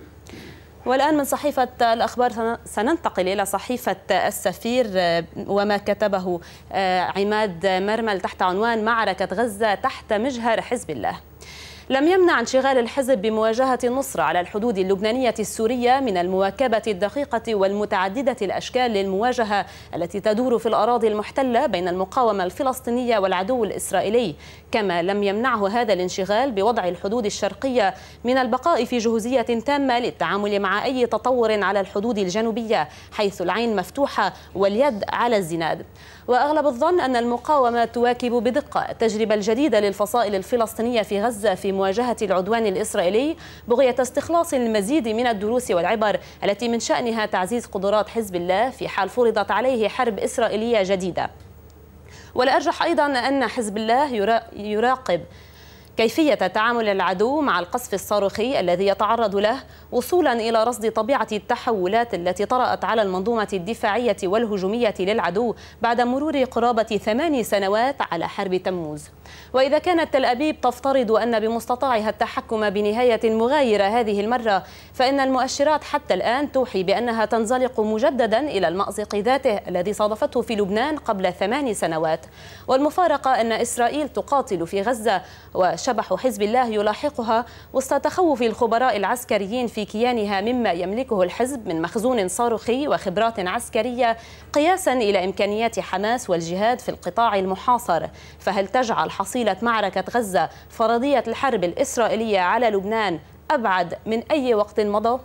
والآن من صحيفة الأخبار سننتقل إلى صحيفة السفير وما كتبه عماد مرمل تحت عنوان معركة غزة تحت مجهر حزب الله. لم يمنع انشغال الحزب بمواجهة النصرة على الحدود اللبنانية السورية من المواكبة الدقيقة والمتعددة الأشكال للمواجهة التي تدور في الأراضي المحتلة بين المقاومة الفلسطينية والعدو الإسرائيلي، كما لم يمنعه هذا الانشغال بوضع الحدود الشرقية من البقاء في جهوزية تامة للتعامل مع أي تطور على الحدود الجنوبية، حيث العين مفتوحة واليد على الزناد. وأغلب الظن أن المقاومة تواكب بدقة التجربة الجديدة للفصائل الفلسطينية في غزة في مواجهة العدوان الإسرائيلي، بغية استخلاص المزيد من الدروس والعبر التي من شأنها تعزيز قدرات حزب الله في حال فرضت عليه حرب إسرائيلية جديدة. والأرجح أيضا أن حزب الله يراقب كيفية تعامل العدو مع القصف الصاروخي الذي يتعرض له، وصولا إلى رصد طبيعة التحولات التي طرأت على المنظومة الدفاعية والهجومية للعدو بعد مرور قرابة 8 سنوات على حرب تموز. وإذا كانت تل أبيب تفترض أن بمستطاعها التحكم بنهاية مغايرة هذه المرة، فإن المؤشرات حتى الآن توحي بأنها تنزلق مجددا إلى المأزق ذاته الذي صادفته في لبنان قبل 8 سنوات. والمفارقة أن إسرائيل تقاتل في غزة وشبح حزب الله يلاحقها وسط تخوف الخبراء العسكريين في كيانها مما يملكه الحزب من مخزون صاروخي وخبرات عسكرية، قياسا إلى إمكانيات حماس والجهاد في القطاع المحاصر. فهل تجعل حصيلة معركة غزة فرضية الحرب الإسرائيلية على لبنان أبعد من أي وقت مضى؟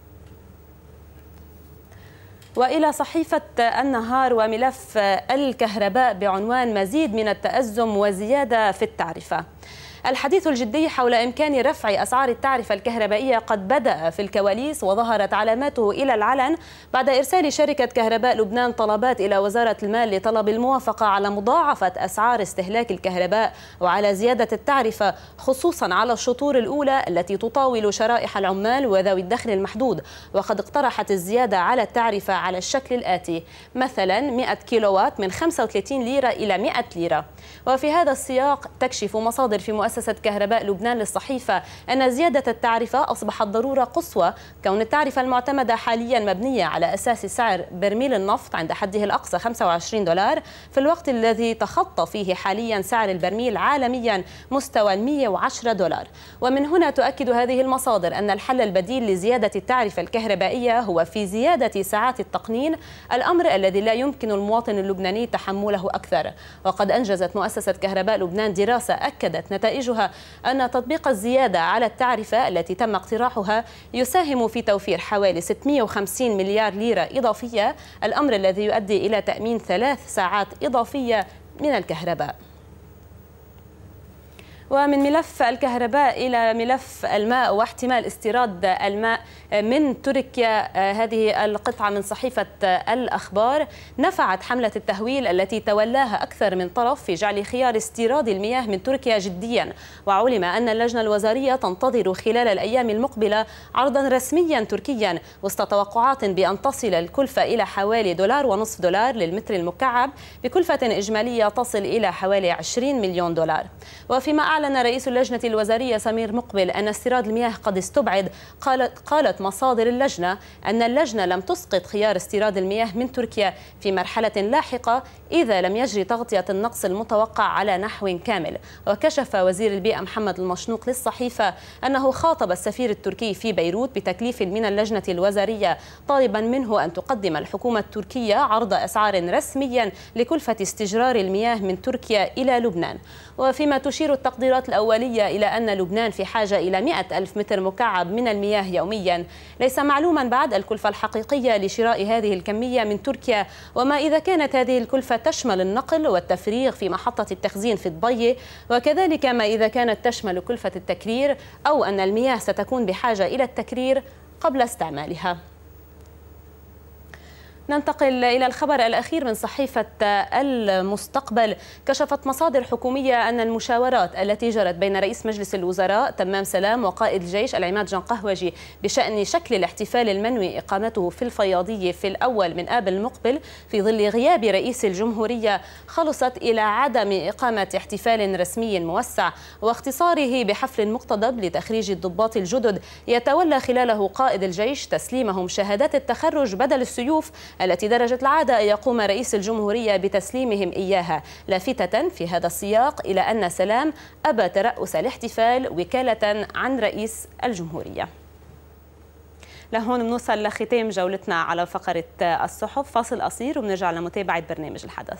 وإلى صحيفة النهار وملف الكهرباء بعنوان مزيد من التأزم وزيادة في التعرفة. الحديث الجدي حول إمكان رفع أسعار التعرفة الكهربائية قد بدأ في الكواليس، وظهرت علاماته إلى العلن بعد إرسال شركة كهرباء لبنان طلبات إلى وزارة المال لطلب الموافقة على مضاعفة أسعار استهلاك الكهرباء وعلى زيادة التعرفة، خصوصا على الشطور الأولى التي تطاول شرائح العمال وذوي الدخل المحدود. وقد اقترحت الزيادة على التعرفة على الشكل الآتي: مثلا 100 كيلووات من 35 ليرة إلى 100 ليرة. وفي هذا السياق تكشف مصادر في مؤسسة كهرباء لبنان للصحيفة أن زيادة التعرفة أصبحت ضرورة قصوى، كون التعرفة المعتمدة حاليا مبنية على أساس سعر برميل النفط عند حده الأقصى $25، في الوقت الذي تخطى فيه حاليا سعر البرميل عالميا مستوى $110. ومن هنا تؤكد هذه المصادر أن الحل البديل لزيادة التعرفة الكهربائية هو في زيادة ساعات التقنين، الأمر الذي لا يمكن المواطن اللبناني تحمله أكثر. وقد أنجزت مؤسسة كهرباء لبنان دراسة أكدت نتائج نتائجها أن تطبيق الزيادة على التعرفة التي تم اقتراحها يساهم في توفير حوالي 650 مليار ليرة إضافية، الأمر الذي يؤدي إلى تأمين 3 ساعات إضافية من الكهرباء. ومن ملف الكهرباء إلى ملف الماء واحتمال استيراد الماء من تركيا، هذه القطعة من صحيفة الأخبار. نفعت حملة التهويل التي تولاها أكثر من طرف في جعل خيار استيراد المياه من تركيا جديا، وعلم أن اللجنة الوزارية تنتظر خلال الأيام المقبلة عرضا رسميا تركيا وسط توقعات بأن تصل الكلفة إلى حوالي $1.5 للمتر المكعب، بكلفة إجمالية تصل إلى حوالي 20 مليون دولار. وفيما أعلن رئيس اللجنة الوزارية سمير مقبل أن استيراد المياه قد استبعد، قالت مصادر اللجنة أن اللجنة لم تسقط خيار استيراد المياه من تركيا في مرحلة لاحقة إذا لم يجري تغطية النقص المتوقع على نحو كامل. وكشف وزير البيئة محمد المشنوق للصحيفة أنه خاطب السفير التركي في بيروت بتكليف من اللجنة الوزارية طالبا منه أن تقدم الحكومة التركية عرض أسعار رسميا لكلفة استجرار المياه من تركيا إلى لبنان. وفيما تشير التقديرات الأولية إلى أن لبنان في حاجة إلى 100,000 متر مكعب من المياه يوميا، ليس معلوما بعد الكلفة الحقيقية لشراء هذه الكمية من تركيا، وما إذا كانت هذه الكلفة تشمل النقل والتفريغ في محطة التخزين في الضي، وكذلك ما إذا كانت تشمل كلفة التكرير، أو أن المياه ستكون بحاجة إلى التكرير قبل استعمالها. ننتقل إلى الخبر الأخير من صحيفة المستقبل. كشفت مصادر حكومية أن المشاورات التي جرت بين رئيس مجلس الوزراء تمام سلام وقائد الجيش العماد جان قهوجي بشأن شكل الاحتفال المنوي إقامته في الفياضية في الأول من آب المقبل في ظل غياب رئيس الجمهورية خلصت إلى عدم إقامة احتفال رسمي موسع واختصاره بحفل مقتضب لتخريج الضباط الجدد يتولى خلاله قائد الجيش تسليمهم شهادات التخرج بدل السيوف التي درجت العادة أن يقوم رئيس الجمهورية بتسليمهم إياها، لافتة في هذا السياق إلى أن سلام أبى ترأس الاحتفال وكالة عن رئيس الجمهورية. لهون بنوصل لختام جولتنا على فقرة الصحف. فاصل قصير وبنرجع لمتابعة برنامج الحدث.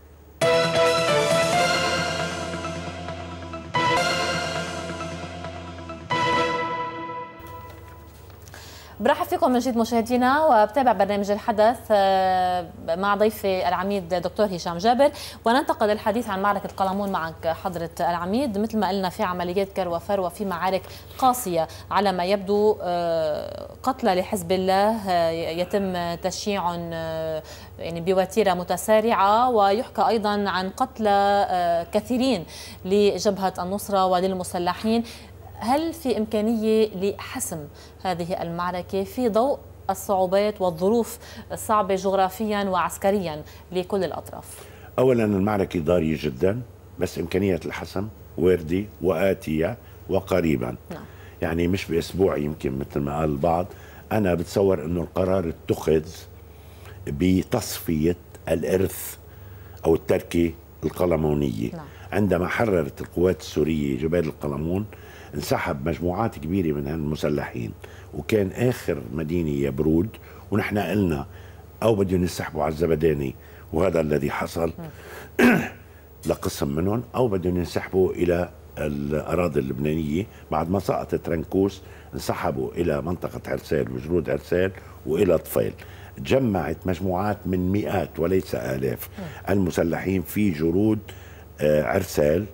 برحب فيكم من جديد مشاهدينا، وبتابع برنامج الحدث مع ضيفي العميد دكتور هشام جابر، وننتقل للحديث عن معركة قلمون معك حضرة العميد. مثل ما قلنا في عمليات كر وفر وفي معارك قاسية على ما يبدو، قتلى لحزب الله يتم تشييعهم يعني بوتيرة متسارعة، ويحكى أيضا عن قتلى كثيرين لجبهة النصرة وللمسلحين. هل في إمكانية لحسم هذه المعركة في ضوء الصعوبات والظروف الصعبة جغرافيا وعسكريا لكل الأطراف؟ أولا المعركة ضارية جدا، بس إمكانية الحسم واردة وآتية وقريبا. نعم. يعني مش بأسبوع يمكن مثل ما قال البعض. أنا بتصور أنه القرار اتخذ بتصفية الإرث أو التركة القلمونية. نعم. عندما حررت القوات السورية جبال القلمون انسحب مجموعات كبيرة من المسلحين، وكان آخر مدينة يبرود، ونحن قلنا أو بدهم ينسحبوا على الزبداني، وهذا الذي حصل لقسم منهم، أو بدهم ينسحبوا إلى الأراضي اللبنانية. بعد ما سقطت رنكوس انسحبوا إلى منطقة عرسال وجرود عرسال وإلى طفيل. جمعت مجموعات من مئات وليس آلاف المسلحين في جرود عرسال،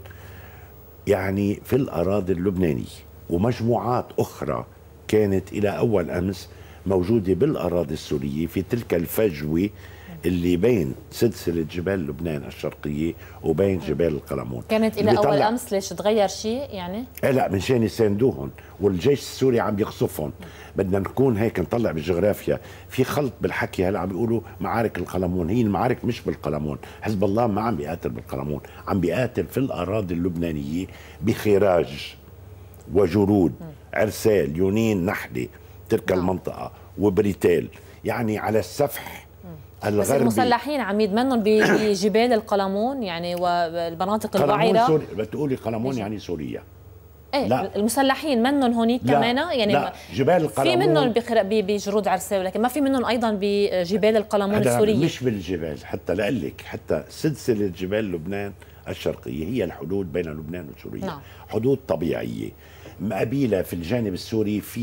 يعني في الأراضي اللبنانية، ومجموعات أخرى كانت إلى أول أمس موجودة بالأراضي السورية في تلك الفجوة اللي بين سلسلة جبال لبنان الشرقية وبين جبال القلمون. كانت إلى أول أمس. ليش تغير شيء يعني؟ لا، من شان يساندوهم، والجيش السوري عم يقصفهم. بدنا نكون هيك نطلع بالجغرافيا، في خلط بالحكي. هلا عم بيقولوا معارك القلمون، هي المعارك مش بالقلمون. حزب الله ما عم بيقاتل بالقلمون، عم بيقاتل في الأراضي اللبنانية بخراج وجرود عرسال يونين نحلة تلك المنطقة وبريتال، يعني على السفح الغربي. بس المسلحين عميد منهم بجبال القلمون يعني والمناطق الوعرة. بتقولي قلمون يعني سوريا. ايه لا. المسلحين منهم هونيك كمان يعني. لا، جبال القلمون في منهم بجرود عرسال، لكن ما في منهم ايضا بجبال القلمون السورية. مش بالجبال، حتى لأقلك حتى سلسلة جبال لبنان الشرقية هي الحدود بين لبنان وسوريا. نعم. حدود طبيعية مقابلة في الجانب السوري في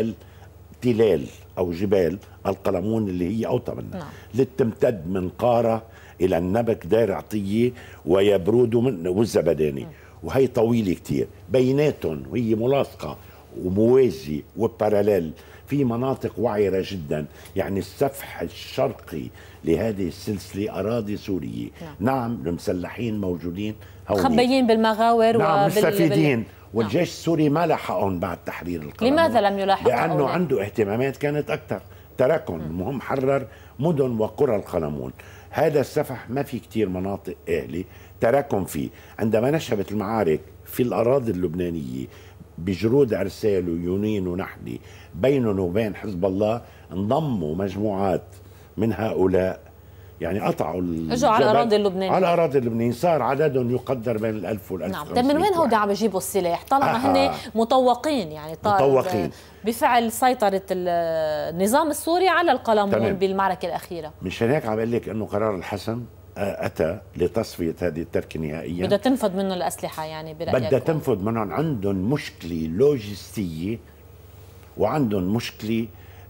تلال أو جبال القلمون اللي هي أوطى منها. نعم. اللي تمتد من قارة إلى النبك دار عطية ويبرود والزبداني. وهي طويلة كتير بيناتهم، وهي ملاصقة وموازي وباراليل في مناطق وعرة جدا. يعني السفح الشرقي لهذه السلسلة أراضي سورية. نعم المسلحين موجودين هون مخبيين بالمغاور. نعم مستفيدين. والجيش السوري ما لحقهم بعد تحرير القلمون. لماذا لم يلاحقهم؟ لأنه عنده اهتمامات كانت أكثر، تركهم. المهم حرر مدن وقرى القلمون. هذا السفح ما في كتير مناطق أهلي تركهم فيه. عندما نشبت المعارك في الأراضي اللبنانية بجرود عرسال ويونين ونحلي بينهم وبين حزب الله، انضموا مجموعات من هؤلاء، يعني قطعوا اجوا على الاراضي اللبنانيه. على الاراضي اللبنانيه صار عددهم يقدر بين ال1000 وال1500. نعم. طيب من وين هودي عم يجيبوا السلاح طالما هن مطوقين؟ يعني مطوقين بفعل سيطره النظام السوري على القلمون بالمعركه الاخيره. مشان هيك عم بقول لك انه قرار الحسم اتى لتصفيه هذه التركه نهائيا. بدها تنفذ منه الاسلحه يعني برايك؟ بدها تنفذ منهم. عندهم مشكله لوجستيه وعندهم مشكله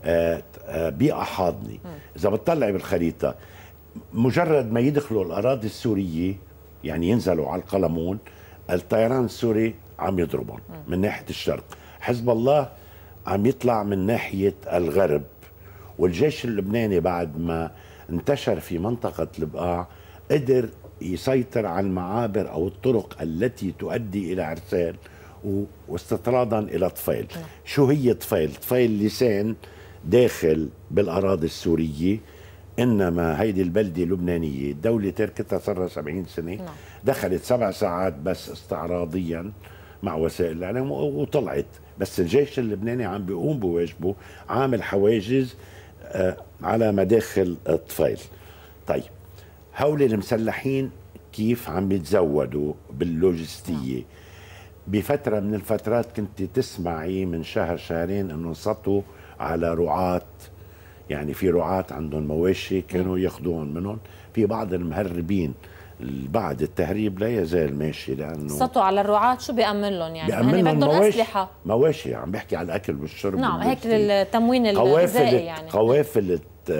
بيئه حاضنه. اذا بتطلعي بالخريطه مجرد ما يدخلوا الاراضي السوريه يعني ينزلوا على القلمون، الطيران السوري عم يضربهم من ناحيه الشرق، حزب الله عم يطلع من ناحيه الغرب، والجيش اللبناني بعد ما انتشر في منطقه البقاع قدر يسيطر على المعابر او الطرق التي تؤدي الى عرسال واستطرادا الى طفيل. شو هي طفيل؟ طفيل لسان داخل بالاراضي السوريه، انما هيدي البلده لبنانيه الدوله تركتها صار لها 70 سنه. دخلت 7 ساعات بس استعراضيا مع وسائل الاعلام وطلعت. بس الجيش اللبناني عم بيقوم بواجبه، عامل حواجز على مداخل الطفيل. طيب هول المسلحين كيف عم بيتزودوا باللوجستيه؟ بفتره من الفترات كنت تسمعي من شهر شهرين انه انسطوا على رعاة، يعني في رعاة عندهم مواشي كانوا ياخذوهم منهم. في بعض المهربين بعد التهريب لا يزال ماشي، لانه سطوا على الرعاة. شو بيأمن لهم؟ يعني بيأمن لهم بدهم اسلحه مواشي. عم بحكي على الاكل والشرب. نعم هيك التموين الغذائي. يعني قوافل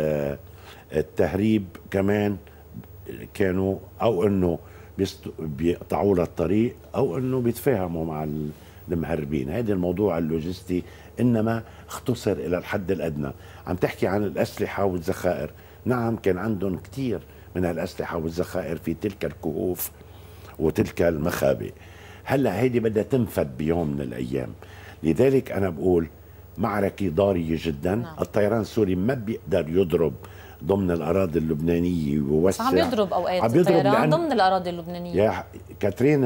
التهريب كمان كانوا او انه بيقطعوا له الطريق او انه بيتفاهموا مع المهربين. هذا الموضوع اللوجستي انما اختصر الى الحد الادنى. عم تحكي عن الاسلحه والذخائر. نعم كان عندهم كثير من الاسلحه والذخائر في تلك الكهوف وتلك المخابئ. هلا هيدي بدها تنفذ بيوم من الايام. لذلك انا بقول معركه ضاريه جدا. نعم. الطيران السوري ما بيقدر يضرب ضمن الاراضي اللبنانيه ويوسع. عم يضرب اوقات الطيران ضمن الاراضي اللبنانيه. يا كاترين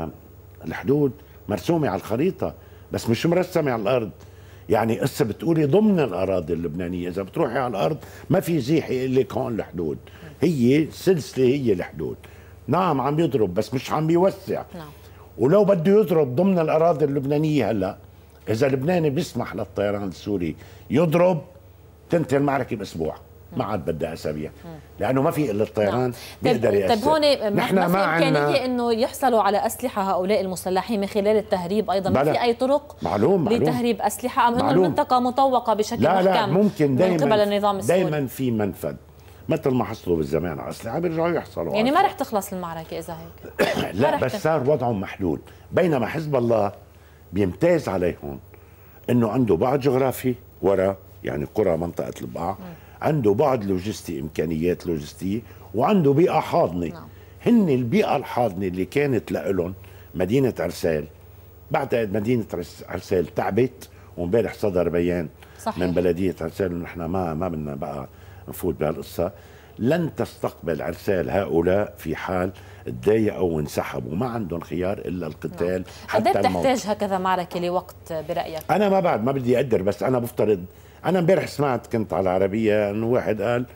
الحدود مرسومه على الخريطه بس مش مرسمه على الارض. يعني قصه بتقولي ضمن الاراضي اللبنانيه، اذا بتروحي على الارض ما في زيح يقول لك هون الحدود. هي سلسله، هي الحدود. نعم عم يضرب بس مش عم بيوسع. نعم. ولو بده يضرب ضمن الاراضي اللبنانيه هلا، اذا لبناني بيسمح للطيران السوري يضرب تنتهي المعركه باسبوع، ما عاد بدها اسابيع، لانه ما في الا الطيران بيقدر يأثر. طيب هون نحن ما في امكانيه انه يحصلوا على اسلحه هؤلاء المسلحين من خلال التهريب ايضا؟ ما في اي طرق معلوم لتهريب اسلحه ام انه المنطقه مطوقه بشكل محكم؟ لا ممكن دايما من قبل النظام السوري. دايما في منفذ، مثل ما حصلوا بالزمان على اسلحه بيرجعوا يحصلوا يعني ما رح تخلص المعركه اذا هيك. لا بس صار وضعهم محدود. بينما حزب الله بيمتاز عليهم انه عنده بعد جغرافي ورا، يعني قرى منطقه البقاع، عنده بعد لوجستي، امكانيات لوجستيه، وعنده بيئه حاضنه. نعم. هن البيئه الحاضنه اللي كانت لهم مدينه عرسال. بعتقد مدينه عرسال تعبت، وامبارح صدر بيان صحيح من بلديه عرسال انه نحن ما بدنا بقى نفوت بهالقصه. لن تستقبل عرسال هؤلاء في حال تضايقوا وانسحبوا، ما عندهم خيار الا القتال. نعم. حتى قد بتحتاج هكذا معركه لوقت برايك؟ انا ما بدي اقدر، بس انا بفترض. انا امبارح سمعت كنت على العربيه انه واحد قال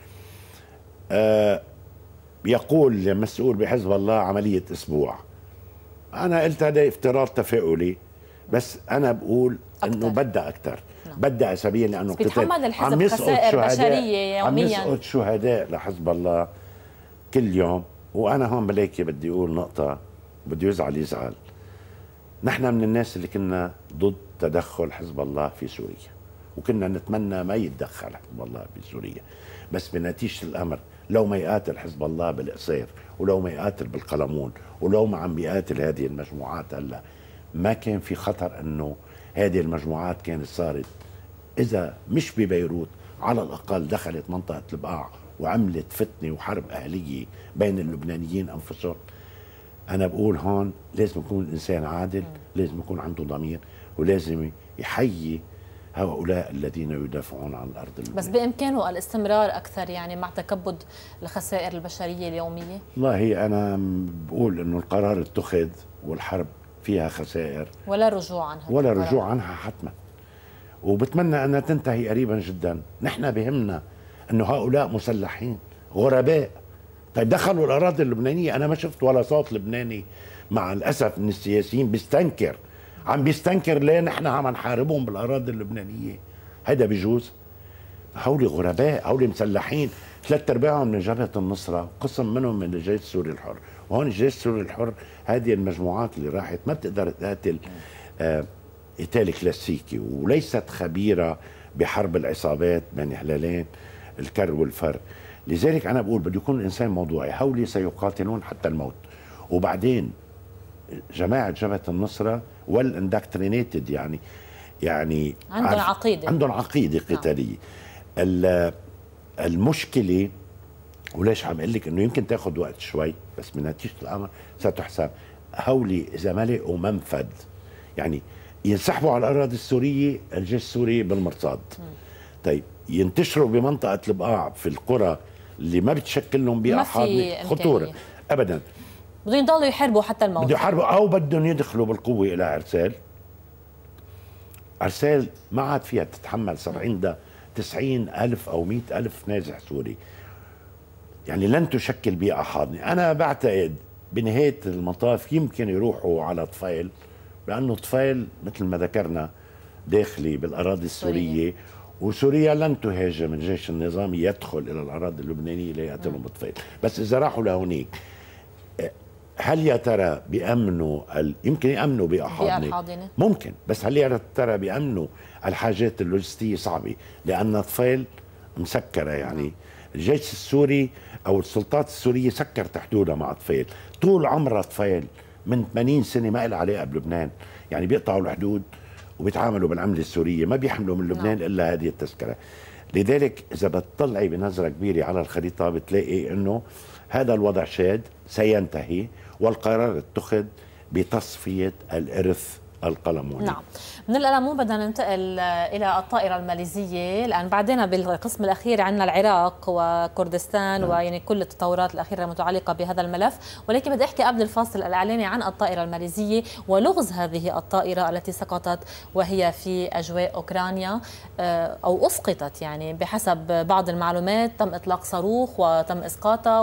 يقول المسؤول بحزب الله عمليه اسبوع. انا قلت هذا افتراض تفاؤلي، بس انا بقول انه بدها اكثر. نعم. بدها اسابيع، لانه بيتحمل الحزب خسائر بشريه يوميا. عم يسقط شهداء لحزب الله كل يوم. وانا هون بلاقي بدي اقول نقطه، بدي يزعل. نحن من الناس اللي كنا ضد تدخل حزب الله في سوريا، وكنا نتمنى ما يتدخل حزب الله بسوريا، بس بنتيجه الامر لو ما يقاتل حزب الله بالقصير، ولو ما يقاتل بالقلمون، ولو ما عم بيقاتل هذه المجموعات هلا، ما كان في خطر انه هذه المجموعات كانت صارت اذا مش ببيروت على الاقل دخلت منطقه البقاع وعملت فتنه وحرب اهليه بين اللبنانيين انفسهم. انا بقول هون لازم يكون الانسان عادل، لازم يكون عنده ضمير، ولازم يحيي هؤلاء الذين يدافعون عن الارض اللبنانية. بس بامكانه الاستمرار اكثر يعني مع تكبد الخسائر البشريه اليوميه؟ والله انا بقول انه القرار اتخذ والحرب فيها خسائر ولا رجوع عنها، ولا رجوع عنها حتما، وبتمنى انها تنتهي قريبا جدا. نحن بهمنا انه هؤلاء مسلحين غرباء، طيب دخلوا الاراضي اللبنانيه، انا ما شفت ولا صوت لبناني مع الاسف ان السياسيين عم بيستنكر ليه نحن عم نحاربهم بالاراضي اللبنانيه. هذا بيجوز؟ هؤلاء غرباء، هؤلاء مسلحين، 3/4 من جبهه النصره، قسم منهم من الجيش السوري الحر. وهون الجيش السوري الحر هذه المجموعات اللي راحت ما بتقدر تقاتل قتال كلاسيكي، وليست خبيره بحرب العصابات بين هلالين الكر والفر. لذلك انا بقول بده يكون الانسان موضوعي، هؤلاء سيقاتلون حتى الموت. وبعدين جماعه جبهه النصره والاندكترينيتد يعني عندهم عقيده قتاليه. المشكله وليش عم اقول لك انه يمكن تاخذ وقت شوي، بس من نتيجه الامر ستحسب. هولي اذا ما لقوا منفذ يعني ينسحبوا على الاراضي السوريه، الجيش السوري بالمرصاد. طيب ينتشروا بمنطقه البقاع في القرى اللي ما بتشكل لهم بيئه حاضنه خطوره ابدا، بدهم يضلوا يحاربوا حتى الموت، بدهم يحاربوا او بدهم يدخلوا بالقوه الى عرسال ما عاد فيها تتحمل 90,000 أو 100,000 نازح سوري، يعني لن تشكل بيئة حاضنة. أنا بعتقد بنهاية المطاف يمكن يروحوا على طفيل، لأنه طفيل مثل ما ذكرنا داخلي بالأراضي السورية، وسوريا لن تهاجم الجيش النظامي يدخل إلى الأراضي اللبنانية ليقتلهم بطفيل. بس إذا راحوا لهونيك هل يا ترى بيأمنوا يمكن يأمنوا بيئة حاضنة؟ ممكن، بس هل يا ترى بيأمنوا الحاجات اللوجستية؟ صعبة، لأن طفيل مسكرة. يعني الجيش السوري أو السلطات السورية سكرت حدودها مع طفيل، طول عمرها طفيل من 80 سنة ما لها علاقة بلبنان، يعني بيقطعوا الحدود وبيتعاملوا بالعملة السورية، ما بيحملوا من لبنان إلا هذه التذكرة. لذلك إذا بتطلعي بنظرة كبيرة على الخريطة بتلاقي أنه هذا الوضع شاد سينتهي، والقرار اتخذ بتصفية الإرث القلموني. نعم. من القلمون بدنا ننتقل إلى الطائرة الماليزية الآن، بعدين بالقسم الأخير عندنا العراق وكردستان ويعني كل التطورات الأخيرة المتعلقة بهذا الملف، ولكن بدي أحكي قبل الفاصل الإعلاني عن الطائرة الماليزية ولغز هذه الطائرة التي سقطت وهي في أجواء أوكرانيا أو أسقطت. يعني بحسب بعض المعلومات تم إطلاق صاروخ وتم إسقاطها،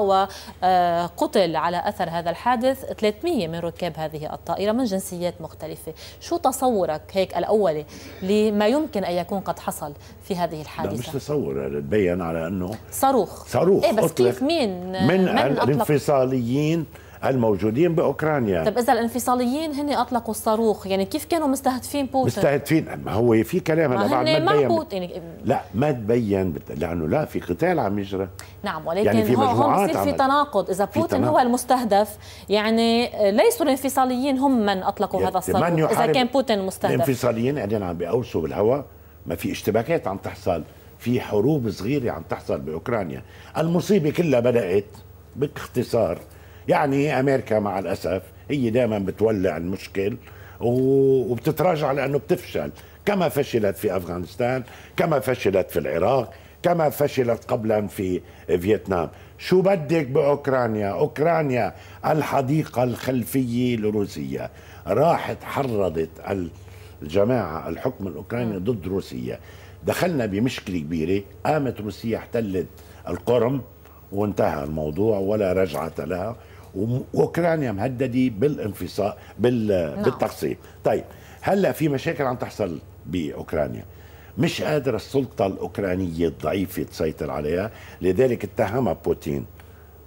وقتل على أثر هذا الحادث 300 من ركاب هذه الطائرة من جنسيات مختلفة. شو تصورك هيك الأولي لما يمكن أن يكون قد حصل في هذه الحادثة؟ لا مش تصور، تبين على أنه صاروخ إيه، بس كيف من الانفصاليين الموجودين بأوكرانيا. طب إذا الانفصاليين هن أطلقوا الصاروخ، يعني كيف كانوا مستهدفين بوتين؟ مستهدفين، ما هو في كلام هلا بعد ما تبين بوتين. لا ما تبين لأنه لا في قتال عم يجرى. نعم، ولكن يعني هون بصير في تناقض. إذا بوتين هو المستهدف، يعني ليسوا الانفصاليين هم من أطلقوا هذا الصاروخ إذا كان بوتين مستهدف. الانفصاليين قاعدين عم بيقوسوا بالهواء، ما في اشتباكات عم تحصل، في حروب صغيرة عم تحصل بأوكرانيا. المصيبة كلها بدأت باختصار، يعني أمريكا مع الأسف هي دائما بتولع المشكل وبتتراجع لأنه بتفشل، كما فشلت في أفغانستان، كما فشلت في العراق، كما فشلت قبلا في فيتنام. شو بدك بأوكرانيا؟ أوكرانيا الحديقة الخلفية لروسيا، راحت حرضت الجماعة الحكم الأوكراني ضد روسيا، دخلنا بمشكلة كبيرة، قامت روسيا احتلت القرم وانتهى الموضوع ولا رجعة لها، واوكرانيا مهدده بالانفصال بالتقسيم. طيب هلا في مشاكل عم تحصل باوكرانيا، مش قادره السلطه الاوكرانيه الضعيفه تسيطر عليها، لذلك اتهمها بوتين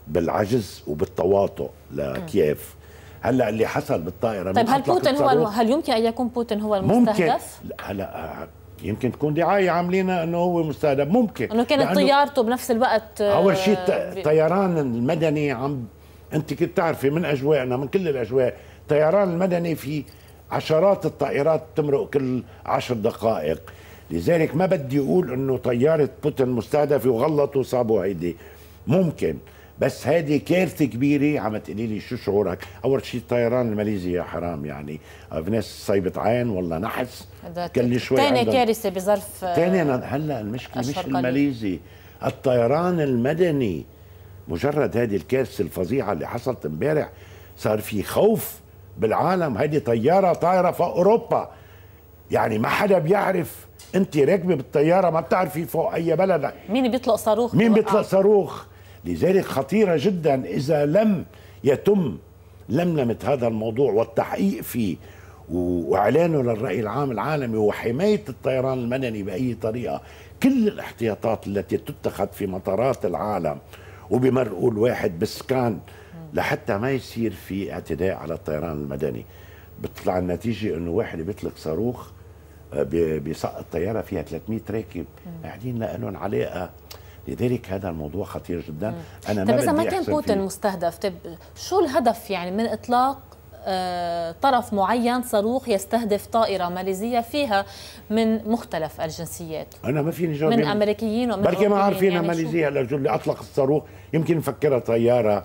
بالعجز وبالتواطؤ لكييف. هلا اللي حصل بالطائره، طيب هل يمكن ان يكون بوتين هو المستهدف؟ ممكن. هلا يمكن تكون دعايه عاملينها انه هو مستهدف، ممكن انه كانت طيارته بنفس الوقت. اول شيء الطيران المدني انت كنت تعرفي من اجوائنا، من كل الاجواء، الطيران المدني في عشرات الطائرات تمرق كل 10 دقائق. لذلك ما بدي اقول انه طياره بوتين مستهدفه وغلطوا وصابوا هيدي، ممكن، بس هذه كارثه كبيره. عم تقولي لي شو شعورك؟ اول شيء الطيران الماليزي يا حرام، يعني في ناس صيبة عين والله نحس كل شوي. ثاني كارثه بظرف ثاني. هلا المشكله مش الماليزي، الطيران المدني. مجرد هذه الكارثه الفظيعه اللي حصلت امبارح صار في خوف بالعالم. هذه طياره طايره فوق اوروبا، يعني ما حدا بيعرف. انت راكبه بالطياره ما بتعرفي فوق اي بلد مين بيطلق صاروخ، مين بيطلق صاروخ. لذلك خطيره جدا اذا لم يتم لملمه هذا الموضوع والتحقيق فيه واعلانه للراي العام العالمي وحمايه الطيران المدني باي طريقه. كل الاحتياطات التي تتخذ في مطارات العالم وبمرقول واحد بسكان لحتى ما يصير في اعتداء على الطيران المدني. بتطلع النتيجه انه واحد بيطلق صاروخ بيسقط طياره فيها 300 راكب قاعدين لهم علاقه. لذلك هذا الموضوع خطير جدا. انا طيب اذا ما كان بوتين مستهدف، طيب شو الهدف يعني من اطلاق طرف معين صاروخ يستهدف طائره ماليزيه فيها من مختلف الجنسيات؟ انا ما فيني جاوب، من امريكيين ومن بركي ما عارفينها يعني ماليزيه. هلا اللي اطلق الصاروخ يمكن نفكرها طياره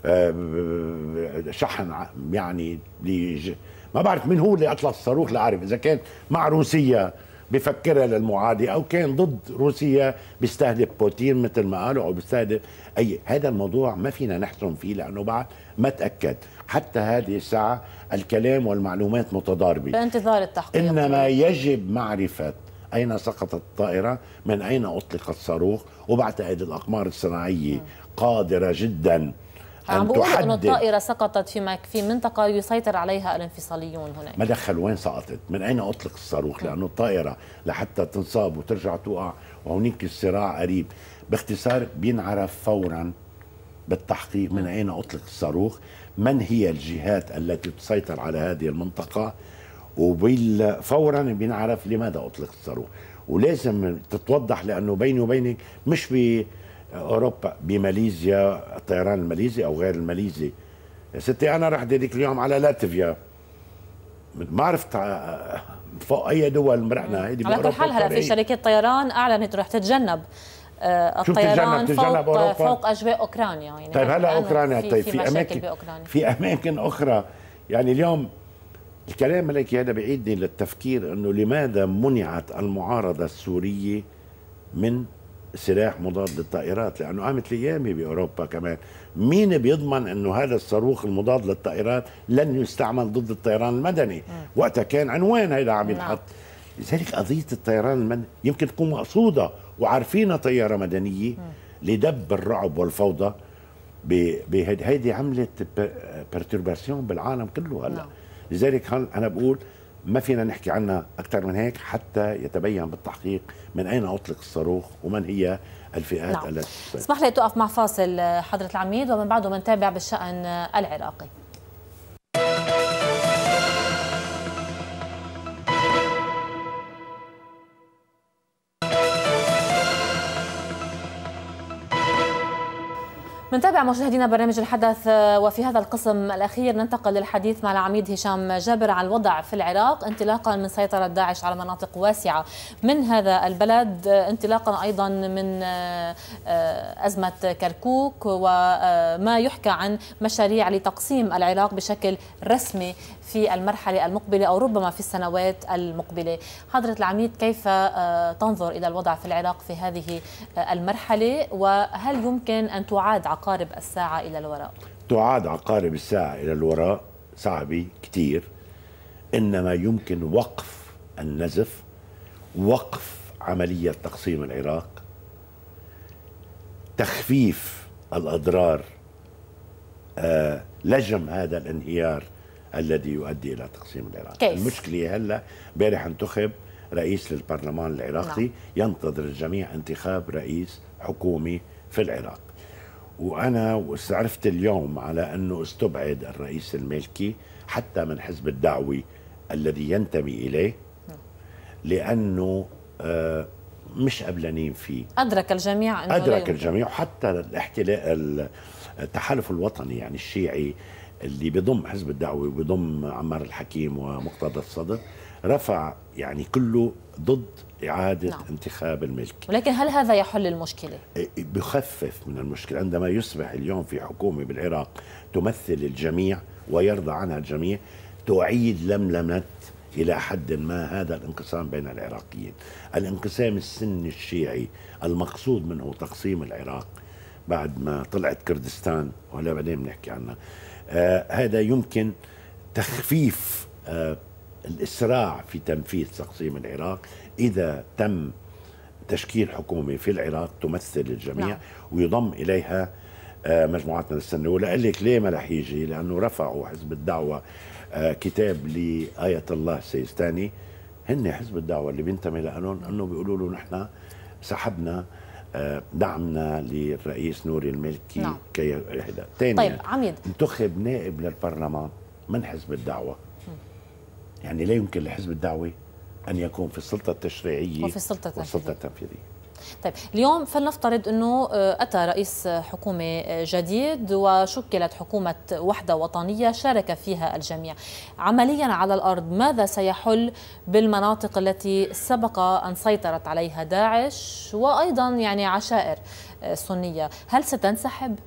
شحن، يعني ما بعرف مين هو اللي اطلق الصاروخ لاعرف اذا كان مع روسيا بفكرها للمعادي او كان ضد روسيا بيستهدف بوتين مثل ما قالوا، او بيستهدف هذا الموضوع ما فينا نحسم فيه لانه بعد ما تاكد. حتى هذه الساعه الكلام والمعلومات متضاربه بانتظار التحقيق. انما يجب معرفه اين سقطت الطائره، من اين اطلق الصاروخ، وبعتقد الاقمار الصناعيه قادره جدا عم بقولوا انه الطائره سقطت في منطقه يسيطر عليها الانفصاليون هناك. ما دخل وين سقطت، من اين اطلق الصاروخ، لانه الطائره لحتى تنصاب وترجع توقع وهونيك الصراع قريب. باختصار بينعرف فورا بالتحقيق من اين اطلق الصاروخ، من هي الجهات التي تسيطر على هذه المنطقه، وفورا بينعرف لماذا اطلق الصاروخ. ولازم تتوضح لانه بيني وبينك مش اوروبا، بماليزيا الطيران الماليزي او غير الماليزي. يا ستي انا رحت هذيك اليوم على لاتفيا، ما عرفت فوق اي دول مرقنا. هيدي على كل حال هلا في شركات طيران اعلنت رح تتجنب الطيران فوق اجواء اوكرانيا. يعني طيب هلا اوكرانيا، طيب في اماكن اخرى. يعني اليوم الكلام عليك هذا بيعيدني للتفكير انه لماذا منعت المعارضه السوريه من سلاح مضاد للطائرات؟ لانه قامت الايامي باوروبا كمان مين بيضمن انه هذا الصاروخ المضاد للطائرات لن يستعمل ضد الطيران المدني؟ وقتها كان عنوان هيدا عم ينحط. لذلك قضيه الطيران المدني يمكن تكون مقصوده وعارفينها طياره مدنيه لدب الرعب والفوضى. هيدي عملت بيرتورباسيون بالعالم كله هلا. لذلك انا بقول ما فينا نحكي عنها أكثر من هيك حتى يتبين بالتحقيق من أين أطلق الصاروخ ومن هي الفئات التي اسمح لي توقف مع فاصل حضرة العميد ومن بعده بنتابع بالشأن العراقي. نتابع مشاهدينا برنامج الحدث، وفي هذا القسم الأخير ننتقل للحديث مع العميد هشام جابر عن الوضع في العراق انطلاقا من سيطرة داعش على مناطق واسعة من هذا البلد، انطلاقا أيضا من أزمة كركوك وما يحكى عن مشاريع لتقسيم العراق بشكل رسمي في المرحلة المقبلة أو ربما في السنوات المقبلة. حضرة العميد كيف تنظر إلى الوضع في العراق في هذه المرحلة، وهل يمكن أن تعاد عقارب الساعة إلى الوراء؟ تعاد عقارب الساعة إلى الوراء صعبة كتير، إنما يمكن وقف النزف، وقف عملية تقسيم العراق، تخفيف الأضرار، لجم هذا الانهيار الذي يؤدي إلى تقسيم العراق. كيف؟ المشكلة هلأ امبارح انتخب رئيس للبرلمان العراقي. ينتظر الجميع انتخاب رئيس حكومي في العراق، وأنا واستعرفت اليوم على أنه استبعد الرئيس المالكي حتى من حزب الدعوة الذي ينتمي إليه، لأنه مش قبلانين فيه. أدرك الجميع أنه أدرك الجميع، حتى الاحتلال التحالف الوطني يعني الشيعي اللي بيضم حزب الدعوة وبيضم عمار الحكيم ومقتدى الصدر رفع يعني كله ضد إعادة انتخاب المالكي. ولكن هل هذا يحل المشكلة؟ بخفف من المشكلة عندما يصبح اليوم في حكومة بالعراق تمثل الجميع ويرضى عنها الجميع، تعيد لملمة إلى حد ما هذا الانقسام بين العراقيين. الانقسام السني الشيعي المقصود منه تقسيم العراق بعد ما طلعت كردستان ولا بعدين بنحكي عنها، هذا يمكن تخفيف الإسراع في تنفيذ تقسيم العراق إذا تم تشكيل حكومة في العراق تمثل الجميع ويضم إليها مجموعات من السنة. ولا أقول لك ليه ما رح يجي، لأنه رفعوا حزب الدعوة كتاب لآية الله السيستاني، هن حزب الدعوة اللي بينتمي لهم، أنه بيقولوا له نحن سحبنا دعمنا للرئيس نوري المالكي كي يهدى. طيب عميد، انتخب نائب للبرلمان من حزب الدعوة، يعني لا يمكن لحزب الدعوة أن يكون في السلطة التشريعية وفي السلطة التنفيذية. طيب اليوم فلنفترض أنه أتى رئيس حكومة جديد وشكلت حكومة وحدة وطنية شارك فيها الجميع، عمليا على الأرض ماذا سيحل بالمناطق التي سبق أن سيطرت عليها داعش وأيضا يعني عشائر سنية؟ هل ستنسحب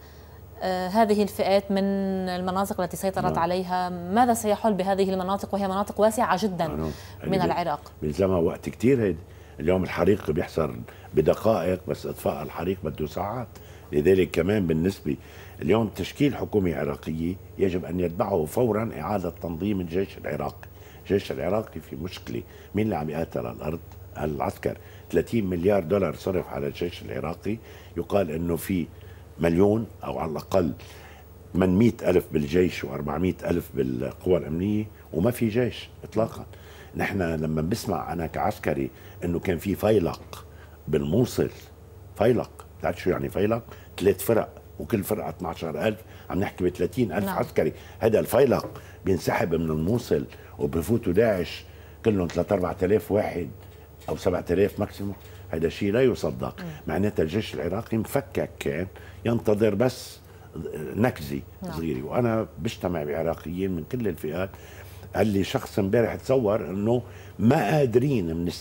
هذه الفئات من المناطق التي سيطرت عليها؟ ماذا سيحل بهذه المناطق وهي مناطق واسعة جدا من العراق؟ بيلزمها وقت كتير. هيدا اليوم الحريق بيحصل بدقائق، بس اطفاء الحريق بده ساعات. لذلك كمان بالنسبة اليوم تشكيل حكومة عراقية يجب أن يتبعه فورا إعادة تنظيم الجيش العراقي. الجيش العراقي في مشكلة، مين اللي عم يقاتل على الأرض؟ العسكر. 30 مليار دولار صرف على الجيش العراقي، يقال أنه في مليون أو على الأقل 800,000 بالجيش و400,000 بالقوى الأمنية، وما في جيش إطلاقا. نحن لما بسمع أنا كعسكري أنه كان في فيلق بالموصل، فيلق، بتعرف شو يعني فيلق؟ 3 فرق وكل فرقة 12,000، عم نحكي ب 30,000 عسكري. هذا الفيلق بينسحب من الموصل وبفوتوا داعش كلهم 3-4,000 واحد أو 7,000 ماكسيموم. هذا شيء لا يصدق. معناتها الجيش العراقي مفكك، كان ينتظر بس نكزة صغيرة. وأنا بجتمع بعراقيين من كل الفئات، قال لي شخص امبارح تصور انه ما قادرين من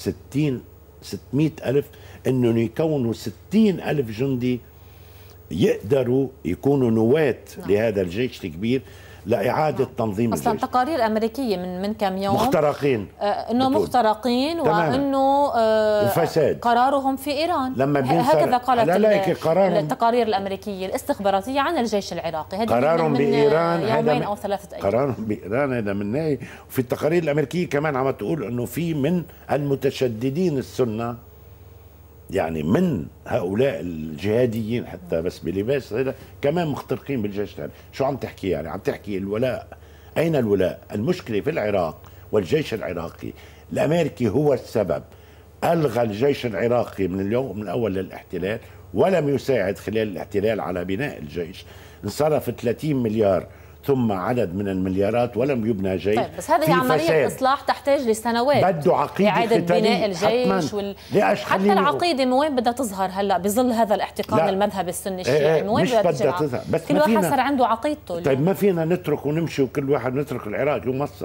600,000 انهم يكونوا 60,000 جندي يقدروا يكونوا نواة لهذا الجيش الكبير لإعادة تنظيم أصلاً الجيش. تقارير أمريكية من كم يوم مخترقين، أنه مخترقين وأنه وفساد قرارهم في إيران. لما هكذا قالت التقارير الأمريكية الاستخباراتية عن الجيش العراقي. قرارهم بإيران يومين أو 3 أيام. قرارهم بإيران هذا من ناحية. وفي التقارير الأمريكية كمان عم تقول أنه في من المتشددين السنة، يعني من هؤلاء الجهاديين حتى بس بلباس هذا كمان مخترقين بالجيش العراقي. شو عم تحكي يعني؟ عم تحكي الولاء. أين الولاء؟ المشكلة في العراق والجيش العراقي. الأمريكي هو السبب، ألغى الجيش العراقي من اليوم من الأول للاحتلال ولم يساعد خلال الاحتلال على بناء الجيش. انصرف 30 مليار ثم عدد من المليارات ولم يبنى جيش. طيب بس هذه عملية إصلاح تحتاج لسنوات، بده عقيدة إعادة بناء الجيش حتى العقيدة من وين بدها تظهر هلا بظل هذا الاحتقان المذهب السني الشيعي؟ من وين بدها تظهر؟ بس كل واحد صار عنده عقيدته. طيب ما فينا نترك ونمشي وكل واحد نترك العراق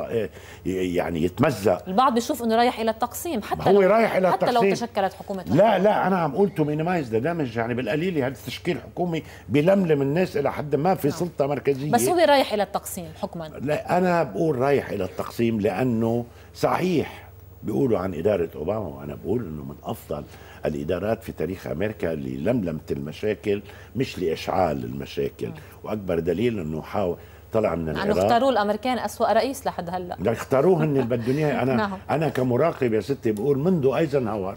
يعني يتمزق. البعض بيشوف انه رايح الى التقسيم، حتى هو رايح الى التقسيم حتى لو تشكلت حكومة. لا انا عم قول تو مينيمايز ذا دامج، يعني بالقليل هذا تشكيل حكومي بيلملم الناس الى حد ما في سلطة مركزية. بس هو رايح الى التقسيم حكما. لا انا بقول رايح الى التقسيم، لانه صحيح بيقولوا عن اداره اوباما، وانا بقول انه من افضل الادارات في تاريخ امريكا للملمه المشاكل مش لاشعال المشاكل. واكبر دليل انه حاول طلع من العراق. اختاروه الامريكان اسوأ رئيس لحد هلا. لا اختاروه هن اللي بدهم اياه. انا كمراقب يا ستي بقول منذ ايزنهاور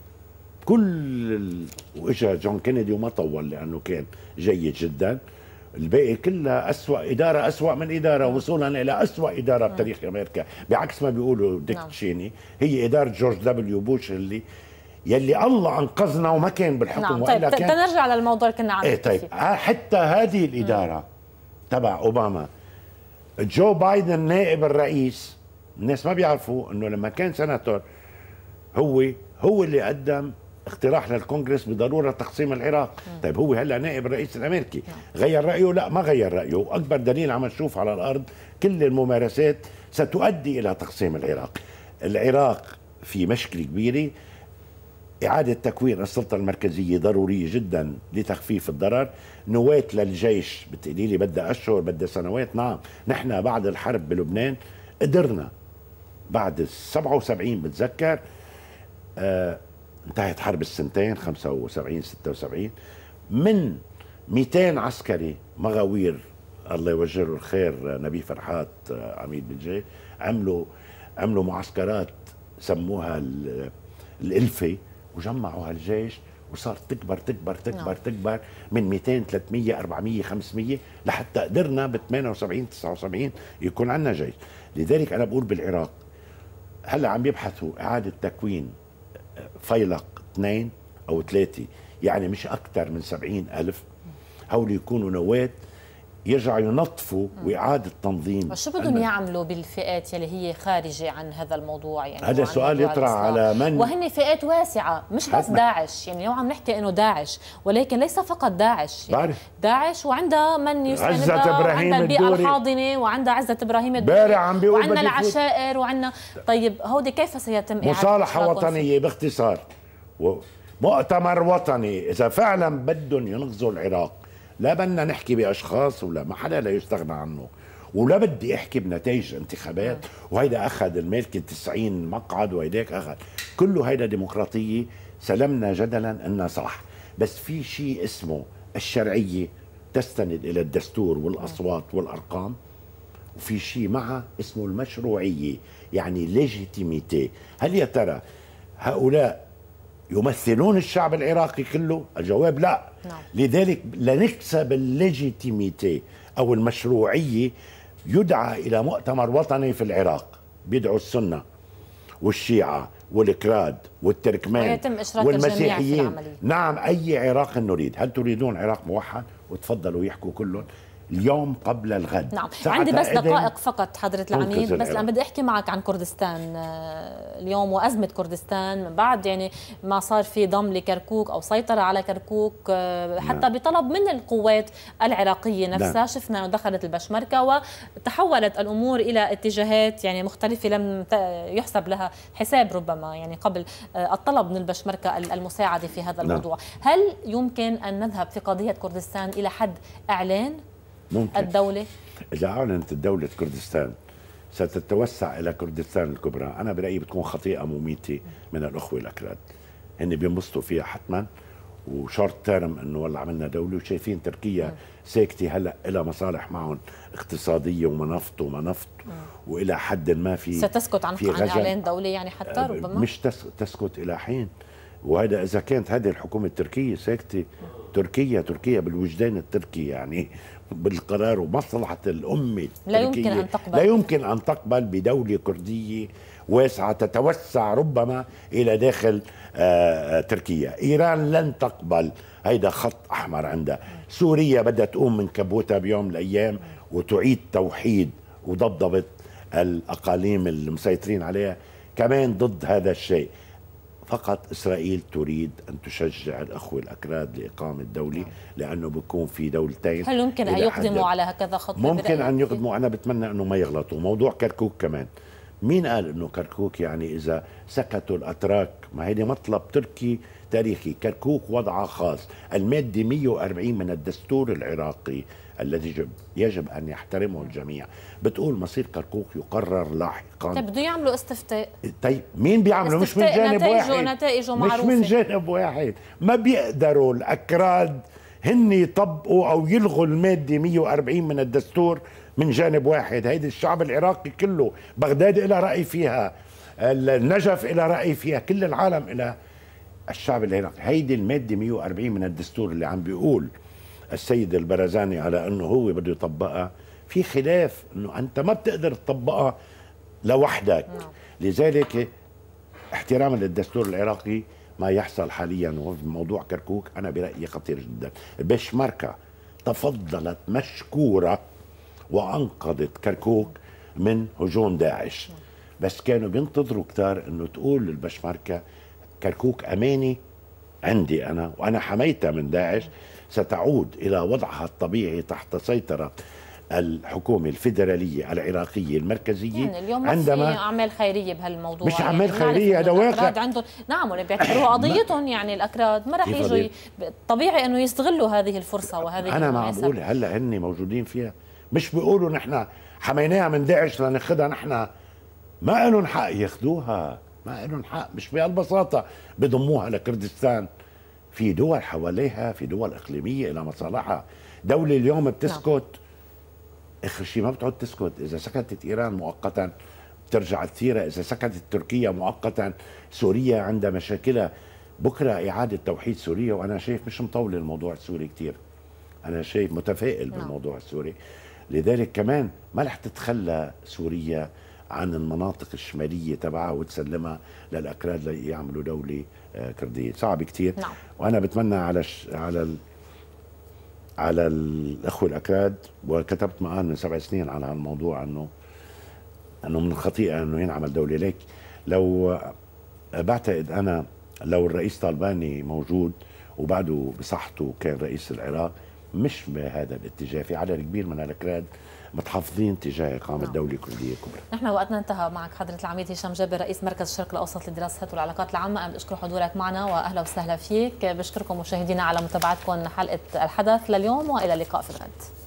كل واجا جون كينيدي وما طول لانه كان جيد جدا. الباقي كلها أسوأ إدارة، أسوأ من إدارة، وصولا إلى أسوأ إدارة بتاريخ أمريكا، بعكس ما بيقولوا ديك تشيني. هي إدارة جورج دبليو بوش اللي يلي الله انقذنا وما كان بالحكم. نعم. طيب تنرجع للموضوع اللي كنا عم نحكي طيب فيه. حتى هذه الاداره تبع اوباما، جو بايدن نائب الرئيس، الناس ما بيعرفوا انه لما كان سناتور هو اللي قدم اقتراح للكونغرس بضروره تقسيم العراق. طيب هو هلا نائب الرئيس الامريكي، غير رايه؟ لا، ما غير رايه. اكبر دليل عم نشوف على الارض كل الممارسات ستؤدي الى تقسيم العراق. العراق في مشكله كبيره. إعادة تكوين السلطة المركزية ضرورية جدا لتخفيف الضرر. نواة للجيش بتقولي لي بدها أشهر بدها سنوات. نعم، نحن بعد الحرب بلبنان قدرنا بعد 77 بتذكر انتهت حرب السنتين 75 76 من 200 عسكري مغاوير الله يوجه له الخير نبي فرحات عميد بنجي عملوا معسكرات سموها الإلفة وجمعوا هالجيش وصار تكبر تكبر تكبر تكبر من 200 300 400 500 لحتى قدرنا ب 78 79 يكون عندنا جيش. لذلك أنا بقول بالعراق هلا عم يبحثوا إعادة تكوين فيلق 2 أو 3، يعني مش أكثر من 70,000. هول يكونوا نواة يرجعوا ينظفوا وإعادة تنظيم. شو بدهم يعملوا بالفئات يلي هي خارجة عن هذا الموضوع؟ يعني هذا سؤال يطرح على من، وهن فئات واسعة مش بس داعش. يعني اليوم عم نحكي انه داعش، ولكن ليس فقط داعش. يعني داعش وعندها من يساندها، وعندها البيئة الحاضنة، وعندها عزة ابراهيم الدوري، وعندنا العشائر، وعندنا. طيب هودي كيف سيتم إعادة مصالحة وطنية باختصار، مؤتمر وطني. إذا فعلا بدهم ينقذوا العراق لا بدنا نحكي باشخاص ولا ما حدا لا يستغنى عنه، ولا بدي احكي بنتائج انتخابات وهيدا اخذ المالكي 90 مقعد وهيداك اخذ كله. هيدا ديمقراطيه سلمنا جدلا انها صح، بس في شيء اسمه الشرعيه تستند الى الدستور والاصوات والارقام، وفي شيء معها اسمه المشروعيه يعني ليجيتيميتي. هل يا ترى هؤلاء يمثلون الشعب العراقي كله؟ الجواب لا. نعم. لذلك لنكسب الليجيتيميتي أو المشروعية يدعى إلى مؤتمر وطني في العراق، بيدعوا السنة والشيعة والكراد والتركمان والمسيحيين. نعم، أي عراق نريد. هل تريدون عراق موحد؟ وتفضلوا يحكوا كلهم اليوم قبل الغد. نعم. عندي بس دقائق فقط حضرة العميد، بس لما بدي احكي معك عن كردستان اليوم وازمه كردستان من بعد يعني ما صار في ضم لكركوك او سيطره على كركوك حتى بطلب من القوات العراقيه نفسها. شفنا انه دخلت البشمركه وتحولت الامور الى اتجاهات يعني مختلفه لم يحسب لها حساب ربما يعني قبل الطلب من البشمركه المساعده في هذا الموضوع. هل يمكن ان نذهب في قضيه كردستان الى حد اعلان ممكن الدولة؟ إذا أعلنت الدولة كردستان ستتوسع إلى كردستان الكبرى. أنا برأيي بتكون خطيئة مميتة من الأخوة الأكراد. هن بينبسطوا فيها حتما وشورت تيرم إنه والله عملنا دولة، وشايفين تركيا ساكتة هلا إلى مصالح معهم اقتصادية ومنفط وإلى حد ما ستسكت عن إعلان دولة يعني حتى ربما مش تسكت إلى حين. وهذا إذا كانت هذه الحكومة التركية ساكتة، تركيا بالوجدان التركي يعني بالقرار ومصلحة الأمة التركية لا يمكن أن تقبل بدولة كردية واسعة تتوسع ربما إلى داخل تركيا. إيران لن تقبل، هيدا خط أحمر عندها. سوريا بدها تقوم من كبوتها بيوم من الأيام وتعيد توحيد وضبضبة الأقاليم المسيطرين عليها، كمان ضد هذا الشيء. فقط إسرائيل تريد أن تشجع الأخوة الأكراد لإقامة دولة، لأنه بيكون في دولتين. هل يمكن أن يقدموا على هكذا خطوة؟ ممكن أن يقدموا. أنا بتمنى أنه ما يغلطوا. موضوع كركوك كمان، مين قال أنه كركوك يعني إذا سكتوا الأتراك؟ ما هي مطلب تركي تاريخي. كركوك وضعها خاص. المادة 140 من الدستور العراقي الذي يجب أن يحترمه الجميع بتقول مصير كركوك يقرر لاحقا. طيب بده يعملوا استفتاء. طيب مين بيعملوا؟ مش من جانب واحد، نتائجه معروفة. مش من جانب واحد. ما بيقدروا الأكراد هن يطبقوا أو يلغوا المادة 140 من الدستور من جانب واحد. هيدي الشعب العراقي كله، بغداد إلى رأي فيها، النجف إلى رأي فيها، كل العالم إلى الشعب العراقي. هيدي المادة 140 من الدستور اللي عم بيقول السيد البرزاني على انه هو بده يطبقها، في خلاف انه انت ما بتقدر تطبقها لوحدك. لذلك احتراما للدستور العراقي ما يحصل حاليا وفي موضوع كركوك أنا برأيي خطير جدا. البشمركة تفضلت مشكورة وأنقذت كركوك من هجوم داعش، بس كانوا بينتظروا كتار انه تقول البشمركة كركوك اماني عندي انا وانا حميتها من داعش، ستعود الى وضعها الطبيعي تحت سيطرة الحكومة الفيدرالية العراقية المركزية. يعني اليوم عندما في اعمال خيرية بهالموضوع، مش اعمال يعني خيرية، هذا واقع عندهم. نعم، بيعتبروها قضيتهم، يعني الاكراد ما راح يجوا طبيعي انه يستغلوا هذه الفرصة وهذه انا ما عم بقول هلا هن موجودين فيها، مش بيقولوا نحن حميناها من داعش لناخذها نحن، ما لهم حق ياخذوها، ما لهم حق، مش بهالبساطة بضموها لكردستان. في دول حواليها، في دول إقليمية إلى مصالحها. دولة اليوم بتسكت، آخر شيء ما بتعود تسكت. إذا سكتت إيران مؤقتا بترجع الثيرة، إذا سكتت تركيا مؤقتا، سوريا عندها مشاكلها، بكرة إعادة توحيد سوريا. وأنا شايف مش مطول الموضوع السوري كتير، أنا شايف متفائل بالموضوع السوري. لذلك كمان ما رح تتخلى سوريا عن المناطق الشمالية تبعها وتسلمها للأكراد ليعملوا دولة كردية. صعب كتير. وأنا بتمنى على الأخوة الأكراد، وكتبت مقال من 7 سنين على الموضوع أنه من الخطيئة أنه ينعمل دولة. ليك لو بعتقد أنا لو الرئيس طالباني موجود وبعده بصحته كان رئيس العراق، مش بهذا الاتجاه. في عدد كبير من الأكراد متحفظين تجاه إقامة دولة كردية كبرى. نحن وقتنا انتهى. معك حضرة العميد هشام جابر، رئيس مركز الشرق الأوسط للدراسات والعلاقات العامة. أنا بشكر حضورك معنا وأهلا وسهلا فيك. بشكركم مشاهدينا على متابعتكم حلقة الحدث لليوم، وإلى اللقاء في الغد.